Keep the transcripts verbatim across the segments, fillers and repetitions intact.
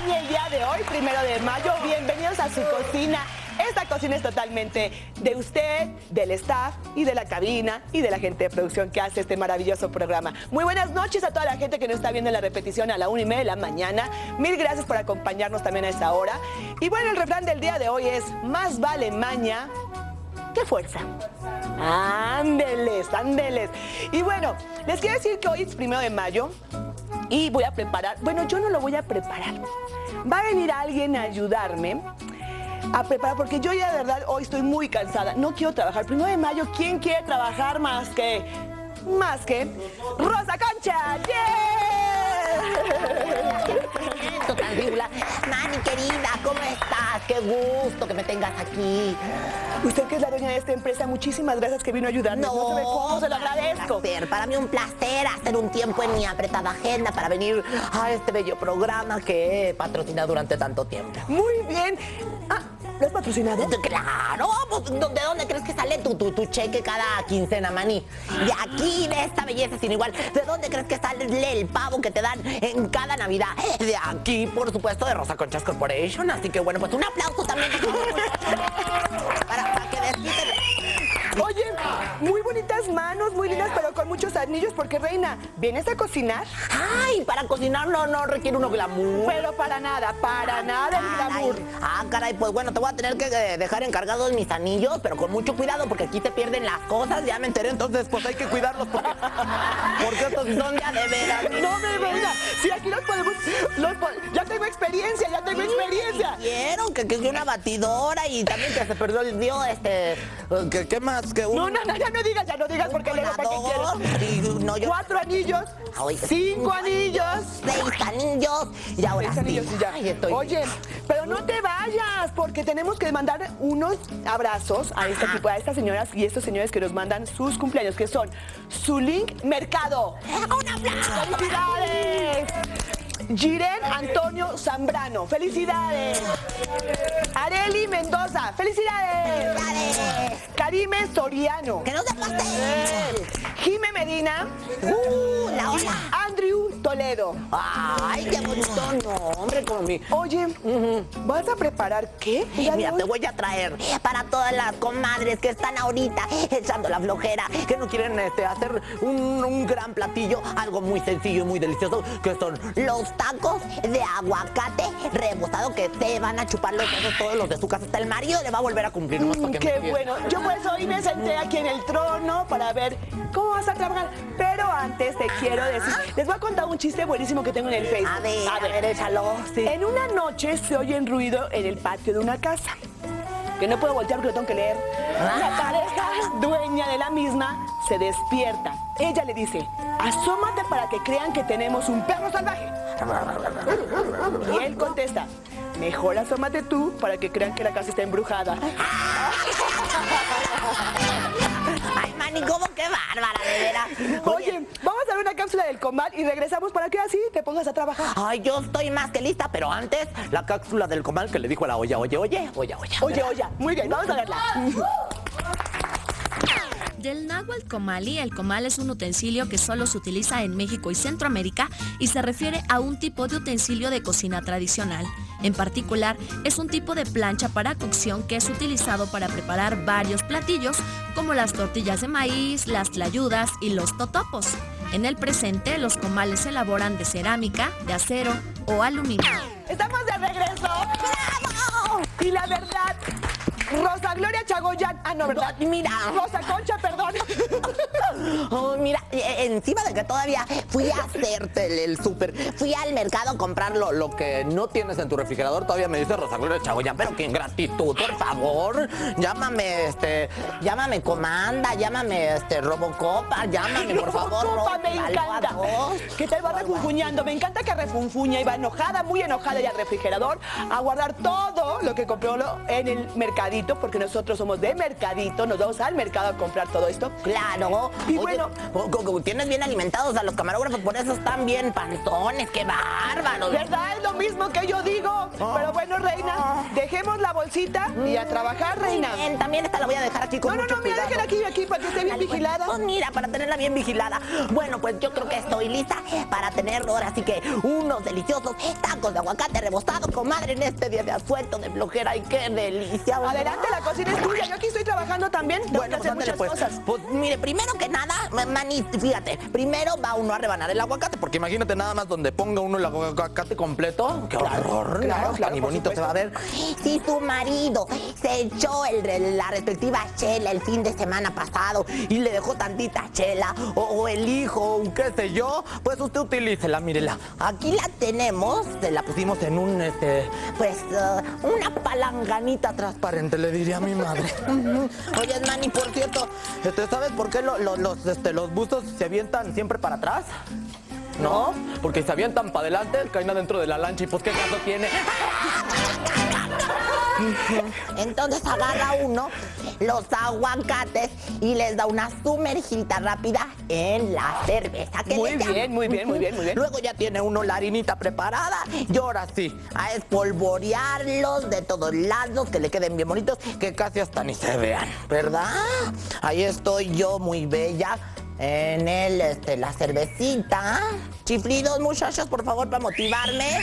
acompañe el día de hoy, primero de mayo. Bienvenidos a su cocina. Esta cocina es totalmente de usted, del staff y de la cabina y de la gente de producción que hace este maravilloso programa. Muy buenas noches a toda la gente que nos está viendo en la repetición a la una y media de la mañana. Mil gracias por acompañarnos también a esta hora. Y bueno, el refrán del día de hoy es: más vale maña que fuerza. Ándeles, ándeles. Y bueno, les quiero decir que hoy es primero de mayo y voy a preparar, bueno, yo no lo voy a preparar. Va a venir alguien a ayudarme a preparar, porque yo ya de verdad hoy estoy muy cansada. No quiero trabajar. Primero de mayo, ¿quién quiere trabajar más que, más que Rosa Concha? ¡Yeah! Mani, querida, ¿cómo estás? Qué gusto que me tengas aquí. Usted que es la dueña de esta empresa, muchísimas gracias que vino a ayudarnos. No, no se ve cómo se lo agradezco. Un placer, para mí un placer hacer un tiempo en mi apretada agenda para venir a este bello programa que he patrocinado durante tanto tiempo. Muy bien. Ah, ¿lo has patrocinado? Claro, pues, ¿de dónde crees que sale tu, tu, tu cheque cada quincena, Mani? De aquí, de esta belleza sin igual. ¿De dónde crees que sale el pavo que te dan en cada Navidad? De aquí, por supuesto, de Rosa Conchas Corporation. Así que bueno, pues un aplauso también para, para que desquiten. Oye, muy bonitas manos, muy lindas, pero con muchos anillos, porque, reina, ¿vienes a cocinar? Ay, para cocinar no, no requiere uno glamour. Pero para nada, para nada el glamour. Ah, caray, pues bueno, te voy a tener que eh, dejar encargados mis anillos, pero con mucho cuidado, porque aquí se pierden las cosas, ya me enteré, entonces pues hay que cuidarlos, porque, porque estos son ya de veras. No me venga, si aquí los podemos, los po ya tengo experiencia, ya tengo experiencia. Quiero que, que es una batidora y también que se perdió el dio, este, que, ¿qué más? Que un, no, no, no, ya no digas, ya no digas, porque luego para qué quieres. No, yo... Cuatro anillos, Ay, cinco anillos, seis anillos, y ahora seis anillos sí. Y ya. Ay, estoy... Oye, pero no te vayas, porque tenemos que mandar unos abrazos a este tipo, a estas señoras y estos señores que nos mandan sus cumpleaños, que son Zulink Mercado. ¡Un aplauso! ¡Felicidades! Giren Antonio Zambrano, ¡felicidades! Areli Mendoza, ¡felicidades! ¡Felicidades! Karime Soriano. ¡Que no se pase! Jime Medina. ¡Uh, la ola! Andrew Toledo. ¡Ay, qué bonito nombre como mi! Oye, uh-huh. ¿vas a preparar qué? Mira, te voy a traer para todas las comadres que están ahorita echando la flojera, que no quieren este, hacer un, un gran platillo, algo muy sencillo y muy delicioso, que son los tacos de aguacate rebozado, que te van a chupar los dedos todos los de su casa. Hasta el marido le va a volver a cumplir. Mm, para que ¡qué me bueno! Yo pues hoy me senté aquí en el trono para ver cómo vas a trabajar. Pero antes te quiero decir, les voy a contar un chiste buenísimo que tengo en el Facebook. A ver, a ver, a ver échalo. Sí. En una noche se oye un ruido en el patio de una casa, que no puedo voltear porque lo tengo que leer. La pareja dueña de la misma se despierta. Ella le dice: asómate para que crean que tenemos un perro salvaje. Y él contesta: mejor asómate tú para que crean que la casa está embrujada. Ay, Mani, ¿cómo que bárbara, de veras? Oye, Oye, vamos a ver una cápsula del comal y regresamos para que así te pongas a trabajar. Ay, yo estoy más que lista, pero antes la cápsula del comal que le dijo a la olla, oye, oye, oye, oye. Oye, oye, muy bien, vamos a verla. Del náhuatl comali, el comal es un utensilio que solo se utiliza en México y Centroamérica y se refiere a un tipo de utensilio de cocina tradicional. En particular, es un tipo de plancha para cocción que es utilizado para preparar varios platillos, como las tortillas de maíz, las tlayudas y los totopos. En el presente, los comales se elaboran de cerámica, de acero o aluminio. ¡Estamos de regreso! ¡Bravo! Y la verdad, Rosa Gloria Chagoyan, ah, no, ¿verdad? Mira. Rosa Concha, perdón. Oh, mira, encima de que todavía fui a hacerte el, el súper, fui al mercado a comprar lo, lo que no tienes en tu refrigerador, todavía me dice Rosa Gloria Chagoyan, pero qué ingratitud, por favor. Llámame, este, llámame Comanda, llámame, este, Robocopa, llámame, por favor. Robocopa, me encanta. Que te va refunfuñando, me encanta que refunfuña y va enojada, muy enojada y al refrigerador a guardar todo lo que compró en el mercadito. mercadito, porque nosotros somos de mercadito, nos vamos al mercado a comprar todo esto. Claro. Y Oye, bueno, tienes bien alimentados a los camarógrafos, por eso están bien panzones, qué bárbaros. ¿Verdad? Es lo mismo que yo digo. Oh. Pero bueno, reina, Oh. dejemos la bolsita y a trabajar, reina. Muy bien, también esta la voy a dejar aquí con No, no, mucho no, mira, cuidado. déjala aquí, aquí, para que esté bien Dale, pues. vigilada. Pues mira, para tenerla bien vigilada. Bueno, pues yo creo que estoy lista para tener ahora así que unos deliciosos tacos de aguacate rebozado, comadre, en este día de asueto, de flojera. ¡Ay, qué delicia! Adelante, la cocina es tuya. Yo aquí estoy trabajando también. Tengo Bueno, que hacer pues, ándale, muchas pues, cosas. pues mire, primero que nada, Mani, fíjate, primero va uno a rebanar el aguacate, porque imagínate nada más donde ponga uno el aguacate completo. ¡Qué horror! claro, ¿no? claro, Ni por bonito supuesto. se va a ver. Si tu marido se echó el, la respectiva chela el fin de semana pasado y le dejó tantita chela, o, o el hijo, o qué sé yo, pues usted utilícela, mírela. Aquí la tenemos, se la pusimos en un, este, pues, uh, una palanganita transparente, le diría a mi madre. Oye, Manny, por cierto, este, ¿sabes por qué lo- lo- los, este, los buzos se avientan siempre para atrás? ¿No? Porque se avientan para adelante, caen adentro de la lancha y pues ¿qué caso tiene? Entonces agarra uno los aguacates y les da una sumergida rápida en la cerveza. que Muy le llaman. bien, muy bien, muy bien, muy bien. Luego ya tiene uno la harinita preparada y ahora sí, a espolvorearlos de todos lados, que le queden bien bonitos, que casi hasta ni se vean, ¿verdad? Ahí estoy yo muy bella en el, este, la cervecita. Chiflidos, muchachos, por favor, para motivarme.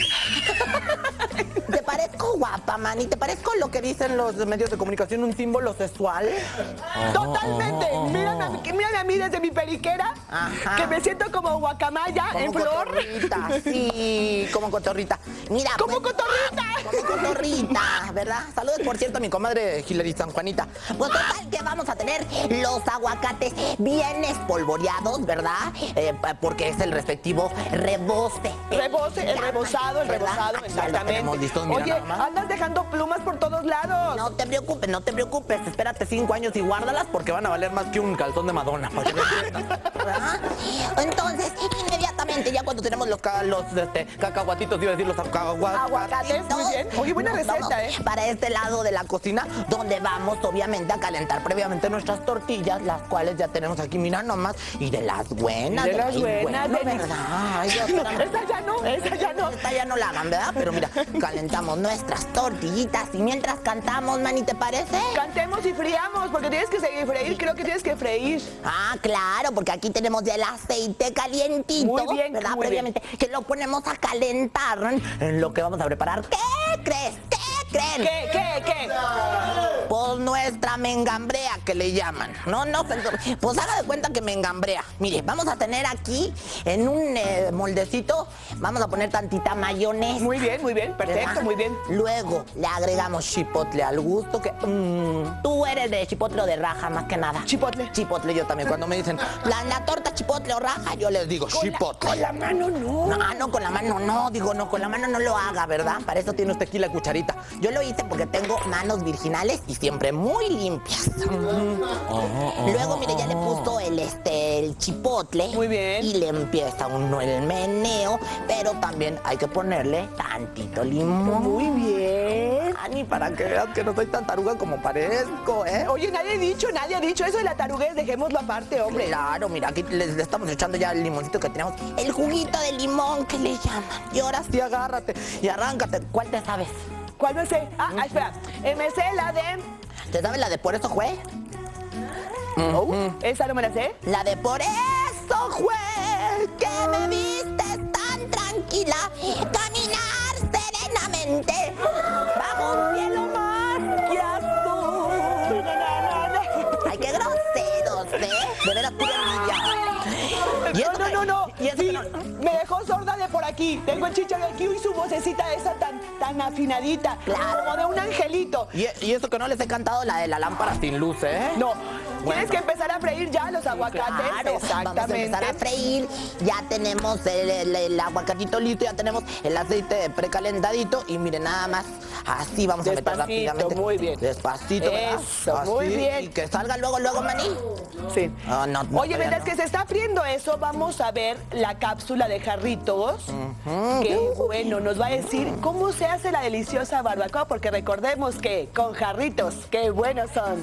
¿Te parezco guapa, Manny? ¿Te parezco lo que dicen los medios de comunicación, un símbolo sexual? Totalmente. Mírame, a mí- mírame a mí desde mi periquera, Ajá. que me siento como guacamaya en Como flor. cotorrita, sí, como cotorrita. Mira, ¡Como pues, cotorrita! como cotorrita, ¿verdad? Saludos, por cierto, a mi comadre Hilary San Juanita. Pues total que vamos a tener los aguacates bien espolvoreados, ¿verdad? Eh, porque es el respectivo reboce. Rebose, el rebozado, el ¿Verdad? rebozado, Ya lo exactamente. tenemos listos, mira Oye, nada más. andas dejando plumas por todos lados. No te preocupes, no te preocupes. Espérate cinco años y guárdalas porque van a valer más que un calzón de Madonna. Para que me entiendas, ¿verdad? Entonces, inmediatamente, ya cuando tenemos los, ca- los este, cacahuatitos, iba a decir los cacahuatitos. Aguacates, muy bien. Oye, buena nos receta, vamos ¿eh? Para este lado de la cocina, donde vamos, obviamente, a calentar previamente nuestras tortillas, las cuales ya tenemos aquí, mira nomás, y de las buenas. De las las buenas, de- ¿verdad? Ay, Dios, No, espérame. esa ya no, esa ya no. Esta ya no la hagan, ¿verdad? Pero mira, calentamos nuestras tortillitas y mientras cantamos, Manny, ¿te parece? Cantemos y friamos, porque tienes que seguir freír, creo que tienes que freír. Ah, claro, porque aquí tenemos ya el aceite calientito, Muy bien, ¿verdad? muy Previamente, que lo ponemos a calentar en lo que vamos a preparar. ¿Qué crees? ¿Qué creen? ¿Qué, qué, qué? Pues nuestra mengambrea, que le llaman. No, no, pues, pues haga de cuenta que mengambrea. Mire, vamos a tener aquí en un eh, moldecito, vamos a poner tantita mayonesa. Muy bien, muy bien, perfecto, ¿verdad? muy bien. Luego le agregamos chipotle al gusto, que mm, tú eres de chipotle o de raja, más que nada. Chipotle. Chipotle, yo también. Cuando me dicen, la, la torta chipotle o raja, yo les digo chipotle. Con la mano no. No, no, con la mano no, digo, no, con la mano no lo haga, ¿verdad? Para eso tiene usted aquí la cucharita. Yo lo hice porque tengo manos virginales y siempre muy limpias. Luego, mire, ya le puso el, este, el chipotle. Muy bien. Y le empieza uno el meneo, pero también hay que ponerle tantito limón. Muy bien. Ani, para que veas que no soy tan taruga como parezco, ¿eh? Oye, nadie ha dicho, nadie ha dicho eso de la taruguez, dejémoslo aparte, hombre. Claro, mira, aquí le, le estamos echando ya el limoncito que tenemos. El juguito de limón que le llaman. Y ahora sí, agárrate y arráncate. ¿Cuál te sabes? ¿Cuál me sé? Ah, ah, espera. Eh, me sé la de... ¿Te sabes la de por eso, juez? Oh, esa no me la sé. La de por eso, juez, que me vistes tan tranquila, caminar serenamente bajo un cielo más que azul. Ay, qué groseros, ¿eh? De veras, pura envidia. Y No, eso no, que- no, no. Y eso Sí, que no... me dejó sorda de por aquí. Tengo el chicha de aquí y su vocecita esa tan, tan afinadita. Claro. Como de un angelito. Y, y eso que no les he cantado la de la lámpara sin luz, ¿eh? No, Tienes que empezar a freír ya los aguacates. Claro, Exactamente. vamos a empezar a freír. Ya tenemos el, el, el aguacatito listo, ya tenemos el aceite precalentadito. Y miren, nada más, así vamos a meter rápidamente. Muy bien. Despacito, ¿verdad? Eso, así, muy bien. Y que salga luego, luego, maní. Sí. Oh, no, no, Oye, mientras no. que se está friendo eso, vamos a ver la cápsula de Jarritos. Uh-huh. Que, bueno, nos va a decir cómo se hace la deliciosa barbacoa, porque recordemos que con Jarritos, qué buenos son.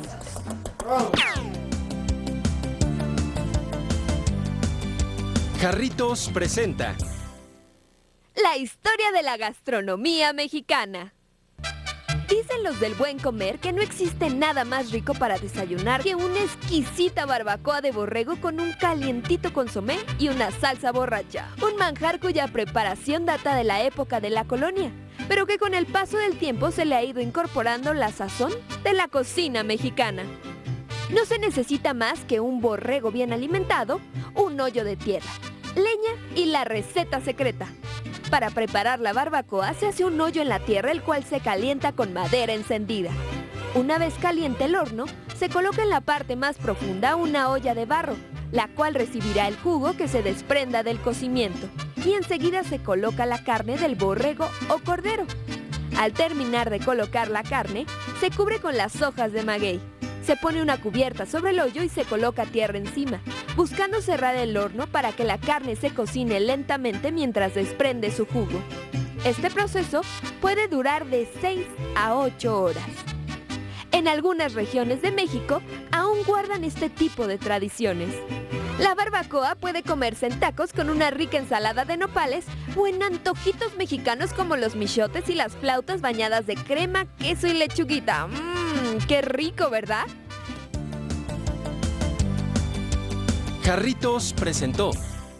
Jarritos presenta la historia de la gastronomía mexicana. Dicen los del buen comer que no existe nada más rico para desayunar que una exquisita barbacoa de borrego con un calientito consomé y una salsa borracha. Un manjar cuya preparación data de la época de la colonia, pero que con el paso del tiempo se le ha ido incorporando la sazón de la cocina mexicana. No se necesita más que un borrego bien alimentado, un hoyo de tierra, leña y la receta secreta. Para preparar la barbacoa se hace un hoyo en la tierra, el cual se calienta con madera encendida. Una vez caliente el horno, se coloca en la parte más profunda una olla de barro, la cual recibirá el jugo que se desprenda del cocimiento. Y enseguida se coloca la carne del borrego o cordero. Al terminar de colocar la carne, se cubre con las hojas de maguey. Se pone una cubierta sobre el hoyo y se coloca tierra encima, buscando cerrar el horno para que la carne se cocine lentamente mientras desprende su jugo. Este proceso puede durar de seis a ocho horas. En algunas regiones de México aún guardan este tipo de tradiciones. La barbacoa puede comerse en tacos con una rica ensalada de nopales o en antojitos mexicanos como los michotes y las flautas bañadas de crema, queso y lechuguita. ¡Mmm! ¡Qué rico!, ¿verdad? Jarritos presentó.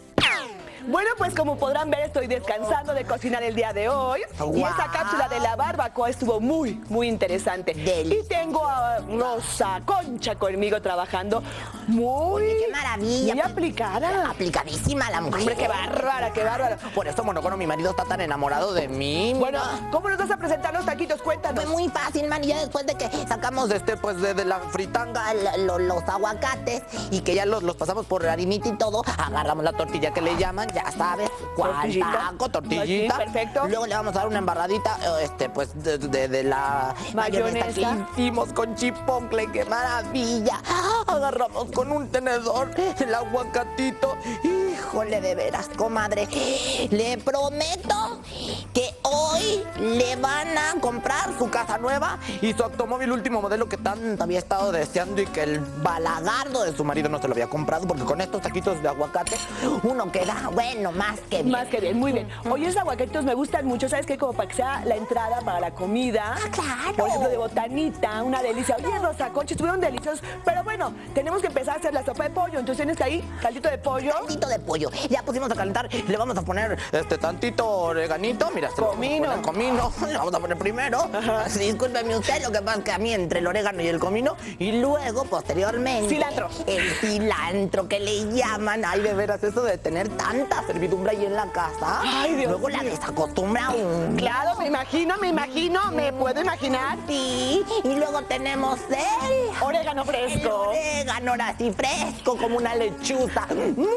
Bueno, pues como podrán ver, estoy descansando de cocinar el día de hoy. Wow. Y esta cápsula de la barbacoa estuvo muy, muy interesante. Deli. Y tengo a Rosa Concha conmigo trabajando. Muy, Oye, qué maravilla. muy aplicada. Aplicadísima la mujer. Hombre, qué bárbara, qué bárbara. Por eso, Monocono, mi marido está tan enamorado de mí. Bueno, ¿cómo nos vas a presentar los taquitos? Cuéntanos. Fue muy fácil, man, y ya después de que sacamos este, pues, de, de la fritanga la- lo- los aguacates y que ya los, los pasamos por harinita y todo, agarramos la tortilla que le llaman, ya sabes, cuál Tortillita. taco, tortillita. Sí, perfecto. Luego le vamos a dar una embarradita, eh, este, pues, de, de- de la Mayonesa. que hicimos con chipotle, qué maravilla. Agarramos con un tenedor el aguacatito. Híjole, de veras, comadre. Le prometo que hoy le van a comprar su casa nueva y su automóvil último modelo que tanto había estado deseando y que el balagardo de su marido no se lo había comprado, porque con estos taquitos de aguacate uno queda, bueno, más que bien. Más que bien, muy bien. Oye, esos aguacatitos me gustan mucho, ¿sabes qué? Como para que sea la entrada para la comida. Ah, claro. Por ejemplo, de botanita, una delicia. Oye, Rosa Concha, estuvieron deliciosos. Pero bueno, tenemos que empezar a hacer la sopa de pollo. Entonces tienes ahí caldito de pollo. Caldito de pollo. Ya pusimos a calentar. Le vamos a poner este tantito oreganito. Mira, este le vamos a Comino. poner comino. Le vamos a poner primero. Sí, discúlpeme usted, lo que pasa es que a mí entre el orégano y el comino. Y luego, posteriormente, Cilantro. el cilantro que le llaman. Ay, de veras, eso de tener tanta servidumbre ahí en la casa. Ay, Dios luego la mío. desacostumbra un. Claro, me imagino, me imagino, me puedo imaginar. Sí, y luego tenemos el Orégano El fresco. orégano, ahora sí, fresco como una lechuza.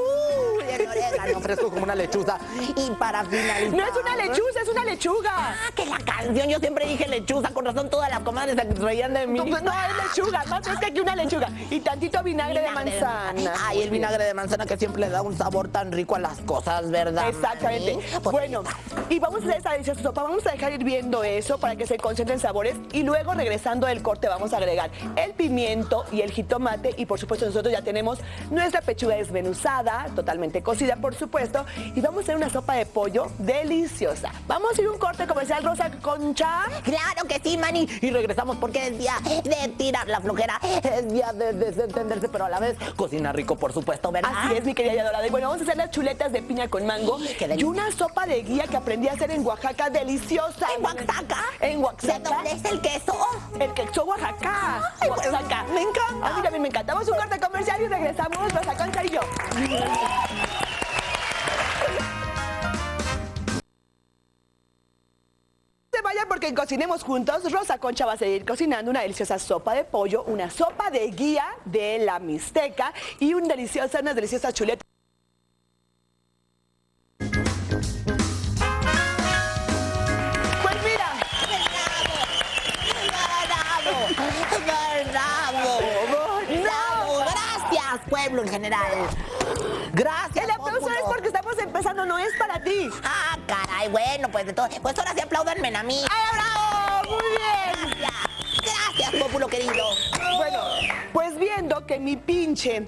Muy el orégano, fresco como una lechuza. Y para finalizar... No es una lechuza, es una lechuga. Ah, que la canción, yo siempre dije lechuza, con razón todas las comadres se reían de mí. No, no es lechuga, más fresca que una lechuga. Y tantito vinagre, Vinagre de manzana. Ay, el vinagre de manzana que siempre le da un sabor tan rico a las cosas, ¿verdad, Exactamente. mami? Pues, Bueno, y vamos a hacer esta deliciosa sopa. Vamos a dejar hirviendo eso para que se concentren sabores. Y luego, regresando del corte, vamos a agregar el pimiento y el jitomate. Y por supuesto, nosotros ya tenemos nuestra pechuga desmenuzada, totalmente cocida, por supuesto. Y vamos a hacer una sopa de pollo deliciosa. Vamos a ir a un corte comercial, Rosa Concha. Claro que sí, Mani. Y regresamos porque es día de tirar la flojera, es día de desentenderse, pero a la vez cocina rico, por supuesto, ¿verdad? Así es, mi querida y adorada. Y bueno, vamos a hacer las chuletas de piña con mango Qué y delicia. una sopa de guía que aprendí a hacer en Oaxaca, deliciosa. ¿En Oaxaca? En ¿De Oaxaca. dónde es el queso? El quexo Oaxaca. Ay, pues, Oaxaca. me encanta. A mí también me encanta. Vamos a un corte comercial y regresamos, Rosa Concha y yo. Se vaya porque porque en Cocinemos Juntos, Rosa Concha va a seguir cocinando una deliciosa sopa de pollo, una sopa de guía de la Mixteca y un deliciosa, unas deliciosas chuletas. Pues mira. ¡Bravo! ¡Bravo! Gracias, pueblo en general. Gracias, El aplauso pueblo. es porque estamos empezando, no es para ti. Ah, caray, bueno, pues de todo. Pues ahora sí apláudanme a mí. ¡Ay, bravo! Muy bien. Gracias. Gracias, pueblo querido. Bueno, pues viendo que mi pinche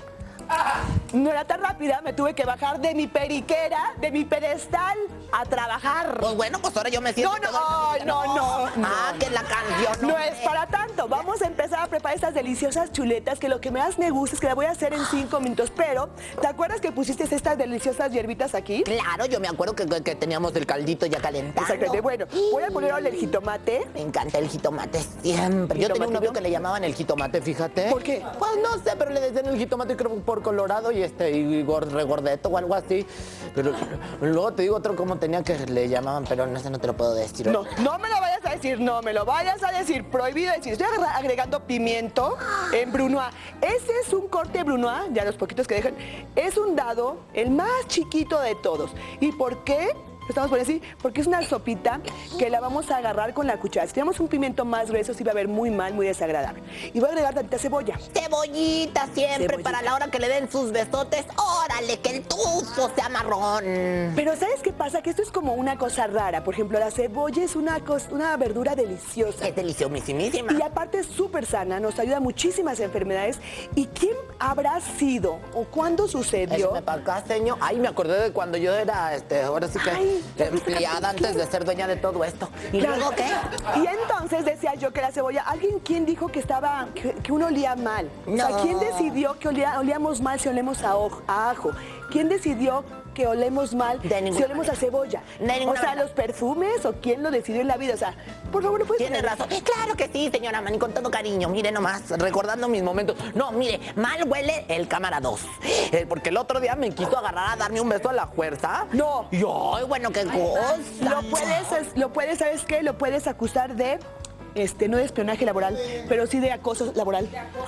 no era tan rápida, me tuve que bajar de mi periquera, de mi pedestal, a trabajar. Pues bueno, pues ahora yo me siento... No, no, todo- no, no, no. Ah, que la canción... No es para tanto. Vamos a empezar a preparar estas deliciosas chuletas que lo que más me gusta es que la voy a hacer en cinco minutos. Pero, ¿te acuerdas que pusiste estas deliciosas hierbitas aquí? Claro, yo me acuerdo que, que- que teníamos el caldito ya calentando. Exactamente. Bueno, voy a poner ahora el jitomate. Me encanta el jitomate siempre. Yo tenía ¿Jitomate, un novio no? que le llamaban el jitomate, fíjate. ¿Por qué? Pues no sé, pero le decían el jitomate creo por colorado y este y gor- regordeto o algo así. Pero luego te digo otro como tenía que le llamaban, pero no sé, no te lo puedo decir. No, no me lo vayas a decir, no me lo vayas a decir. Prohibido decir. Estoy agarra- agregando pimiento en brunoise. Ese es un corte brunoise, ya los poquitos que dejan. Es un dado, el más chiquito de todos. ¿Y por qué? Estamos poniendo así, porque es una sopita que la vamos a agarrar con la cuchara. Si tenemos un pimiento más grueso, sí va a ver muy mal, muy desagradable. Y voy a agregar tantita cebolla. Cebollita siempre Cebollita. para la hora que le den sus besotes. Órale, que el tufo sea marrón. Pero ¿sabes qué pasa? Que esto es como una cosa rara. Por ejemplo, la cebolla es una, cos- una verdura deliciosa. Es deliciosísima. Y aparte es súper sana, nos ayuda a muchísimas enfermedades. ¿Y quién habrá sido o cuándo sucedió? Eso me pasa, señor. Ay, me acordé de cuando yo era, este, ahora sí que Ay. empleada antes de ser dueña de todo esto. ¿Y Claro. luego qué? Y entonces decía yo que la cebolla, ¿alguien quién dijo que estaba, que, que uno olía mal? O sea, No. ¿quién decidió que olía- olíamos mal si olemos a, oj- a ajo? ¿Quién decidió que olemos mal De ninguna si olemos a manera. cebolla? De ninguna O sea, manera. los perfumes o quién lo decidió en la vida. O sea, por favor, ¿no puedes Tiene poner- razón. Claro que sí, señora Mani, con todo cariño. Mire nomás, recordando mis momentos. No, mire, mal huele el cámara dos. Eh, porque el otro día me quiso agarrar a darme un beso a la fuerza. No. Y ay, bueno, qué cosa. Lo puedes, es- lo puedes, ¿sabes qué? Lo puedes acusar de, este, no de espionaje laboral, pero sí de acoso laboral.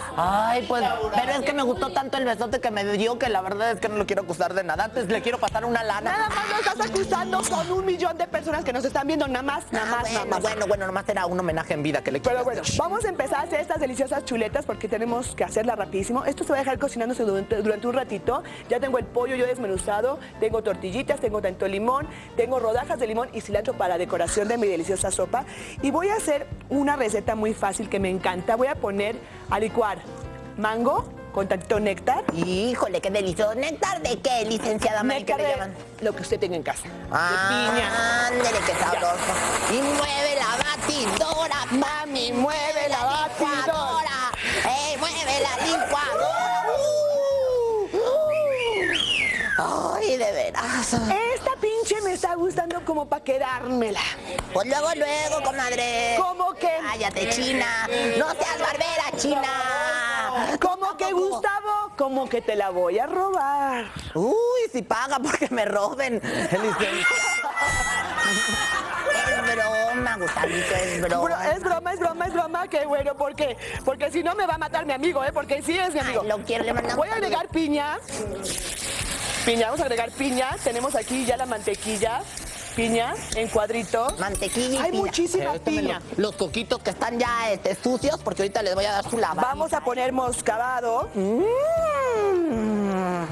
Ay, pues, pero es que me gustó tanto el besote que me dio que la verdad es que no lo quiero acusar de nada. Antes le quiero pasar una lana. Nada más lo estás acusando con un millón de personas que nos están viendo, nada más, nada Ah, más, bueno, nada más. bueno, bueno, nomás era un homenaje en vida que le quiero Pero bueno, hacer. vamos a empezar a hacer estas deliciosas chuletas porque tenemos que hacerla rapidísimo. Esto se va a dejar cocinándose durante, durante un ratito. Ya tengo el pollo yo desmenuzado, tengo tortillitas, tengo tanto limón, tengo rodajas de limón y cilantro para decoración de mi deliciosa sopa. Y voy a hacer una receta muy fácil que me encanta. Voy a poner a licuar mango con tantito néctar. Híjole, qué delicioso. ¿Néctar de qué, licenciada Mani, que Néctar le de llaman? lo que usted tenga en casa. Ah, de piña. ándele, qué sabroso. Y mueve la batidora, mami, mueve la batidora. ¡Ey, mueve la licuadora! Uh, uh. Ay, de veras. Esta pinche me está gustando como para quedármela. Pues luego, luego, comadre. ¿Cómo que? Cállate, China. No seas barbera, China. ¿Cómo que, Gustavo? ¿Cómo que te la voy a robar? Uy, si paga porque me roben. Licenciada. Es broma, Gustavito, es Bro- broma. es broma, es broma, es broma, qué bueno, ¿por qué? Porque si no me va a matar mi amigo, ¿eh? Porque sí es mi amigo. Ay, lo quiero, le mandamos Voy a agregar piña. Piña, vamos a agregar piña. Tenemos aquí ya la mantequilla. Piña en cuadritos. Mantequilla y Hay piña. muchísima Pero échame piña. Los, los coquitos que están ya este, sucios, porque ahorita les voy a dar su lavada. Vamos a poner moscabado. Mm.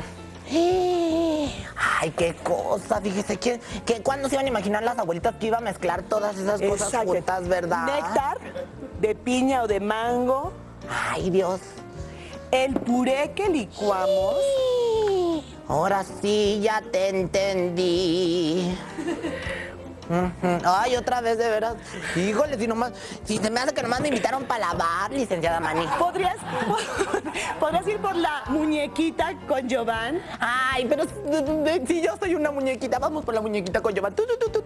Ay, qué cosa, fíjese que, que cuando se iban a imaginar las abuelitas que iba a mezclar todas esas cosas Exacto. juntas, ¿verdad? Néctar de piña o de mango. Ay, Dios. El puré que licuamos. Ahora sí, ya te entendí. Ujú. Ay, otra vez, de veras. Híjole, si nomás, si se me hace que nomás me invitaron para lavar, licenciada Mani. ¿Podrías, ¿Podrías ir por la muñequita con Giovanni? Ay, pero si- si yo soy una muñequita, vamos por la muñequita con Giovanni.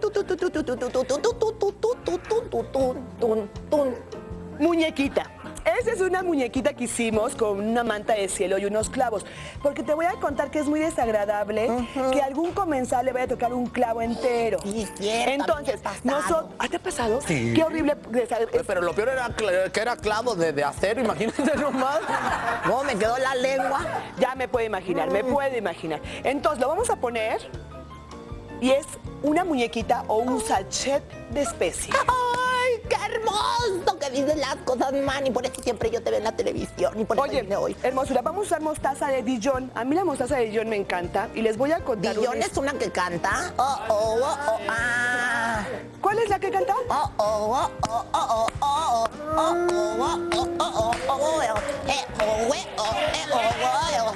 Muñequita. Esa es una muñequita que hicimos con una manta de cielo y unos clavos. Porque te voy a contar que es muy desagradable uh-huh. que a algún comensal le vaya a tocar un clavo entero. Sí, cierto. Entonces, nosotros... ¿Ah, te ha pasado? Sí. Qué horrible. Pero lo peor era que era clavo de, de acero, imagínate nomás. No, me quedó la lengua. Ya me puedo imaginar, me puedo imaginar. Entonces, lo vamos a poner y es una muñequita o un sachet de especia. ¡Ay, qué hermoso que dices las cosas, man! Y por eso siempre yo te veo en la televisión y por Oye, eso vine hoy. hermosura, vamos a usar mostaza de Dijon. A mí la mostaza de Dijon me encanta y les voy a contar... ¿Dijon una... es una que canta? Oh, oh, oh, oh, ah. ¿Cuál es la que canta? Oh, oh, oh, oh, oh, oh, oh, oh, oh, oh, oh, oh, oh, eh, oh, eh, oh, eh, oh,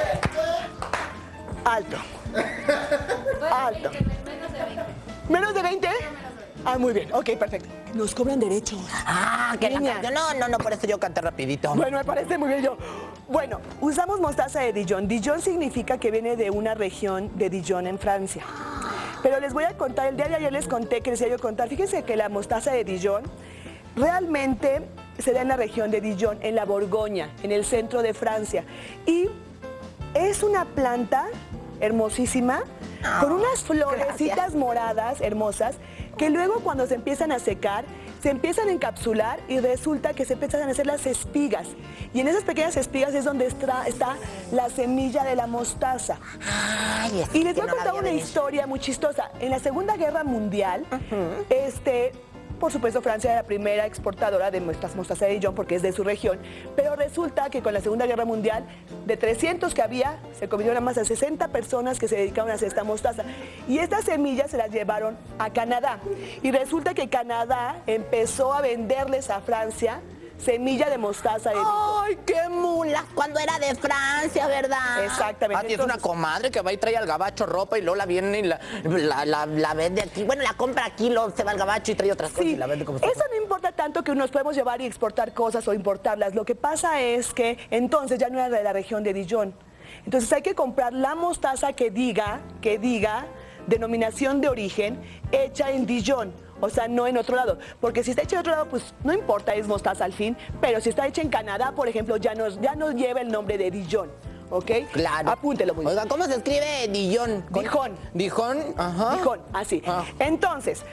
oh. Alto. Alto. ¿Menos de veinte? Ah, muy bien. Ok, perfecto. Nos cobran derechos. Ah, que la canción. No, no, no, por eso yo canté rapidito. Bueno, me parece muy bien yo. Bueno, usamos mostaza de Dijon. Dijon significa que viene de una región de Dijon en Francia. Pero les voy a contar, el día de ayer les conté, que les iba yo contar. Fíjense que la mostaza de Dijon realmente se da en la región de Dijon, en la Borgoña, en el centro de Francia. Y es una planta hermosísima, con unas florecitas Gracias. moradas hermosas, que luego cuando se empiezan a secar, se empiezan a encapsular y resulta que se empiezan a hacer las espigas. Y en esas pequeñas espigas es donde está, está la semilla de la mostaza. Ay, y les voy a contar una venir. historia muy chistosa. En la Segunda Guerra Mundial, uh-huh. este... Por supuesto, Francia era la primera exportadora de nuestras mostaza de Dijon porque es de su región, pero resulta que con la Segunda Guerra Mundial, de trescientos que había, se convirtieron más de sesenta personas que se dedicaban a hacer esta mostaza. Y estas semillas se las llevaron a Canadá. Y resulta que Canadá empezó a venderles a Francia semilla de mostaza de Dijon. ¡Ay, qué mula! Cuando era de Francia, ¿verdad? Exactamente. Ah, tienes una comadre que va y trae al gabacho ropa y luego la viene y la, la, la, la vende aquí. Bueno, la compra aquí, luego se va al gabacho y trae otras cosas sí, y la vende como eso no importa tanto que nos podemos llevar y exportar cosas o importarlas. Lo que pasa es que entonces ya no era de la región de Dijon. Entonces hay que comprar la mostaza que diga, que diga denominación de origen hecha en Dijon. O sea, no en otro lado. Porque si está hecha en otro lado, pues no importa, es mostaza al fin. Pero si está hecha en Canadá, por ejemplo, ya nos, ya nos lleva el nombre de Dijon. ¿Ok? Claro. Apúntelo muy bien. Oiga, ¿cómo se escribe Dijon? Dijon. Dijon, ajá. Dijon, así. Ah. Entonces,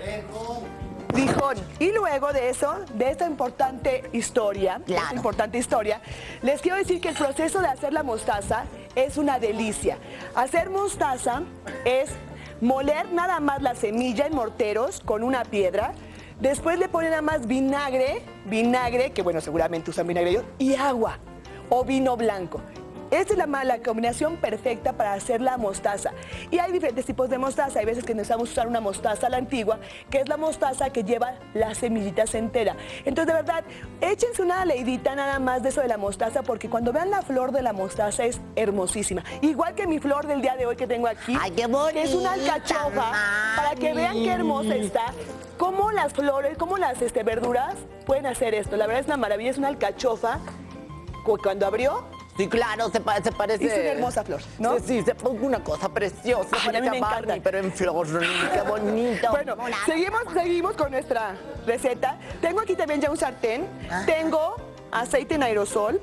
Dijon. Y luego de eso, de esta importante historia, claro. esta importante historia, les quiero decir que el proceso de hacer la mostaza es una delicia. Hacer mostaza es moler nada más la semilla en morteros con una piedra. Después le ponen nada más vinagre, vinagre, que bueno, seguramente usan vinagre ellos, y agua o vino blanco. Esta es la, la combinación perfecta para hacer la mostaza. Y hay diferentes tipos de mostaza. Hay veces que necesitamos usar una mostaza a la antigua, que es la mostaza que lleva las semillitas entera. Entonces, de verdad, échense una leidita nada más de eso de la mostaza, porque cuando vean la flor de la mostaza es hermosísima. Igual que mi flor del día de hoy que tengo aquí. ¡Ay, qué bonita, que es una alcachofa, mami! Para que vean qué hermosa está. Cómo las flores, cómo las este, verduras pueden hacer esto. La verdad es una maravilla, es una alcachofa. Cuando abrió... Sí, claro, se, pa se parece... Es una hermosa flor, ¿no? Sí, sí, se pongo una cosa preciosa. Ay, parece a mí me a Barney, encanta. pero en flor. Qué bonito. Bueno, seguimos, seguimos con nuestra receta. Tengo aquí también ya un sartén. Ajá. Tengo aceite en aerosol.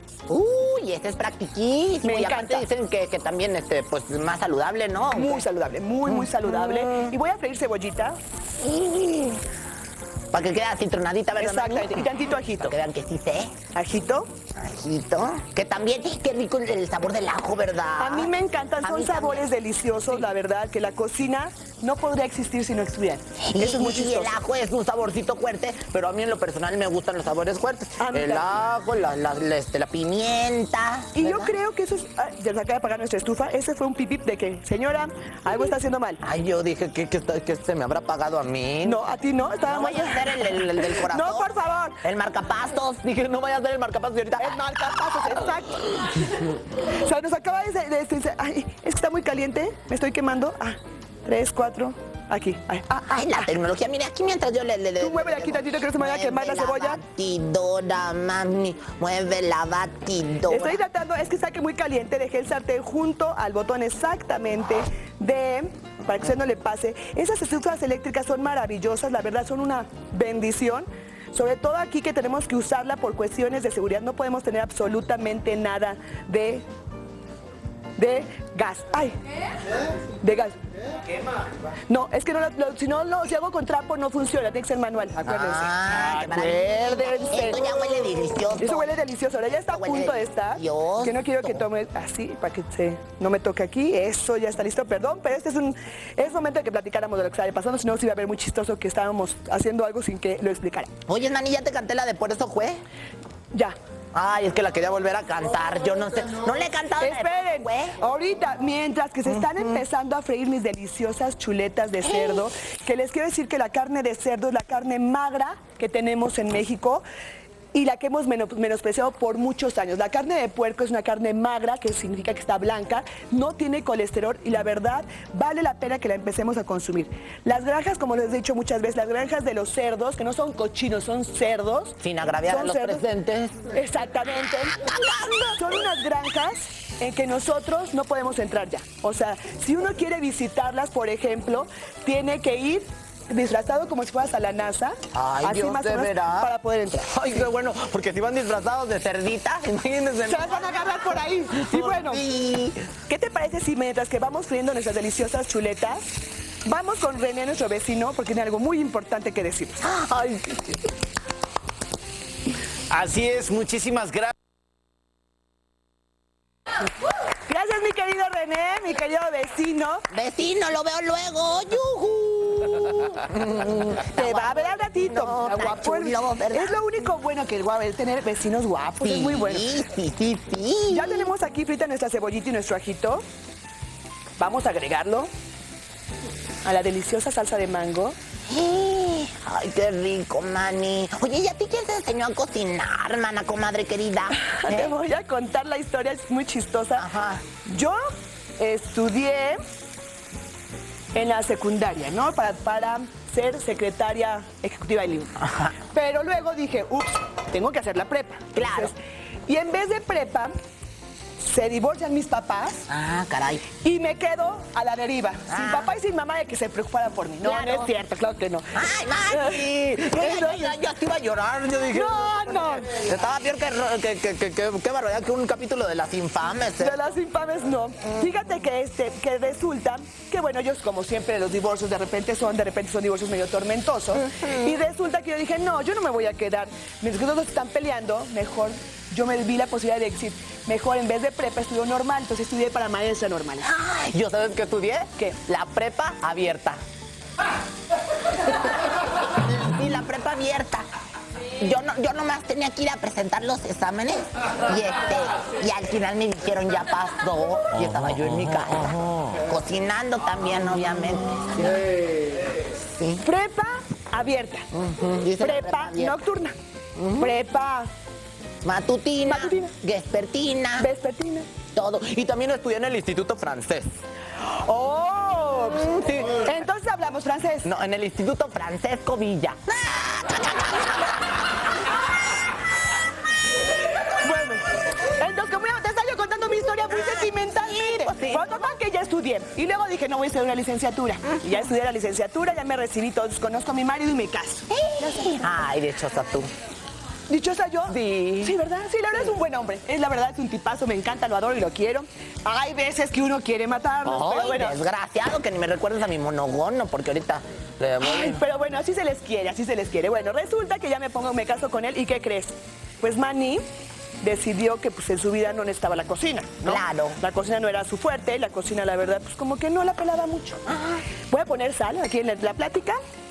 Uy, este es practiquísimo. Me y encanta. aparte dicen que, que también este, pues, más saludable, ¿no? Muy saludable, muy, muy saludable. Uh-huh. Y voy a freír cebollita. Uh-huh. Para que quede citronadita, ¿verdad? Exactamente, y tantito ajito. Para que vean que sí sé. Ajito. Ajito. Que también, qué rico el sabor del ajo, ¿verdad? A mí me encantan, son sabores también. deliciosos, sí. La verdad, que la cocina no podría existir si no existiera. Y, Eso es muy chistoso. Y el ajo es un saborcito fuerte, pero a mí en lo personal me gustan los sabores fuertes. El ajo, la, la, la, este, la pimienta. Y ¿verdad? yo creo que eso es... Ah, ya se acaba de apagar nuestra estufa. Ese fue un pipip de que, señora, algo está haciendo mal. Ay, yo dije que, que, que se me habrá pagado a mí. No, a ti no. No vaya a ser el, el, el del corazón. No, por favor. El marcapastos. Dije, no vaya a ser el marcapastos, señorita. El marcapastos, exacto. O sea, nos acaba de... de, de, de ay, es que está muy caliente. Me estoy quemando. Ah, tres, cuatro... Aquí. Ay, ah, ah, Ay la ah, tecnología. Mire, aquí mientras yo le... le, le tú muévele aquí tantito que no se me vaya a quemar la cebolla. Mueve la batidora, mami. Mueve la batidora. Estoy tratando, es que está que muy caliente. Dejé el sartén junto al botón exactamente de... Para que usted no le pase. Esas estufas eléctricas son maravillosas. La verdad, son una bendición. Sobre todo aquí que tenemos que usarla por cuestiones de seguridad. No podemos tener absolutamente nada de, de gas. ¡Ay! De gas. No, es que no, lo, si no, lo, si hago con trapo no funciona, tiene que ser manual, acuérdense. Ah, qué maravilla. Acuérdense. Esto ya huele delicioso. Eso huele delicioso, ahora ya está a Huele punto de estar. delicioso. Que no quiero que tome así, para que se, no me toque aquí. Eso ya está listo, perdón, pero este es un es momento de que platicáramos de lo que estaba pasando, si no se iba a ver muy chistoso que estábamos haciendo algo sin que lo explicara. Oye, Mani, ¿ya te canté la de Por eso fue? Ya. Ay, es que la quería volver a cantar, yo no sé. No le he cantado la de Esperen, Por eso fue. ahorita, mientras que se están empezando a freír mis deliciosas chuletas de cerdo, que les quiero decir que la carne de cerdo es la carne magra que tenemos en México y la que hemos menos- menospreciado por muchos años. La carne de puerco es una carne magra, que significa que está blanca, no tiene colesterol y la verdad vale la pena que la empecemos a consumir. Las granjas, como les he dicho muchas veces, las granjas de los cerdos, que no son cochinos, son cerdos. Sin agraviar a son los cerdos. presentes. Exactamente. Son unas granjas en que nosotros no podemos entrar ya. O sea, si uno quiere visitarlas, por ejemplo, tiene que ir disfrazado como si fueras a la NASA. Ay, así Dios, más o ¿de menos, veras? para poder entrar. Ay, qué bueno, porque si van disfrazados de cerdita, imagínense. Se las van a agarrar por ahí. Y bueno, Sí. ¿qué te parece si mientras que vamos friendo nuestras deliciosas chuletas, vamos con René, nuestro vecino, porque tiene algo muy importante que decirnos? Ay, Así es, muchísimas gracias. Gracias, mi querido René, mi querido vecino. vecino, lo veo luego. ¡Yujú! Te va a ver al ratito. No, Está está guapo. chulo, ¿verdad? Es lo único bueno que va a haber, tener vecinos guapos. Es muy bueno. Sí, sí, sí, sí. Ya tenemos aquí frita nuestra cebollita y nuestro ajito. Vamos a agregarlo a la deliciosa salsa de mango. Ay, qué rico, Mani. Oye, ¿y a ti quién te enseñó a cocinar, hermana, comadre querida? Te ¿Eh? voy a contar la historia, es muy chistosa. Ajá. Yo estudié en la secundaria, ¿no? Para, para ser secretaria ejecutiva del I N E. Ajá. Pero luego dije, ups, tengo que hacer la prepa. Claro. Y en vez de prepa, se divorcian mis papás Ah, caray. y me quedo a la deriva. Sin Ah. papá y sin mamá de que se preocuparan por mí. No, Claro. no es cierto, claro que no. ¡Ay, Mani! Ya, ya, ya te iba a llorar, yo dije. No, no. Estaba peor que, que, que, que, que, qué barbaridad que un capítulo de Las Infames. ¿eh? De las infames no. Fíjate que este, que resulta que bueno, ellos como siempre los divorcios de repente son, de repente son divorcios medio tormentosos. Y resulta que yo dije, no, yo no me voy a quedar. Mientras que todos están peleando, mejor yo me vi la posibilidad de decir, mejor en vez de prepa estudio normal, entonces estudié para maestra normal. Ay, ¿yo sabes qué estudié? ¿Qué? La prepa abierta. Y la prepa abierta. Yo no, yo nomás tenía que ir a presentar los exámenes y este, y al final me dijeron ya pasó y estaba yo en mi casa. Cocinando también, obviamente. Sí. Prepa abierta. Dice la Prepa abierta. nocturna. Prepa Matutina, Matutina. vespertina, vespertina. todo. Y también estudié en el Instituto Francés. ¡Oh! Sí. Entonces hablamos francés. No, en el Instituto Francesco Villa. Bueno, entonces como ya te estaba yo contando mi historia muy sentimental, mire. Pues sí. Bueno, total que ya estudié. Y luego dije, no voy a estudiar una licenciatura. Y ya estudié la licenciatura, ya me recibí todos. Conozco a mi marido y me caso. Ay, dichosa tú. ¿Dichosa yo? Sí. Sí, ¿verdad? Sí, la verdad es un buen hombre. Es la verdad, es un tipazo, me encanta, lo adoro y lo quiero. Hay veces que uno quiere matarlo, pero Ay, bueno. desgraciado, que ni me recuerdes a mi monogono, porque ahorita le voy. Ay, pero bueno, así se les quiere, así se les quiere. Bueno, resulta que ya me pongo, me caso con él y ¿qué crees? Pues Manny decidió que pues en su vida no necesitaba la cocina, ¿no? Claro. La cocina no era su fuerte, la cocina la verdad pues como que no la pelaba mucho. Voy a poner sal aquí en la, la plática.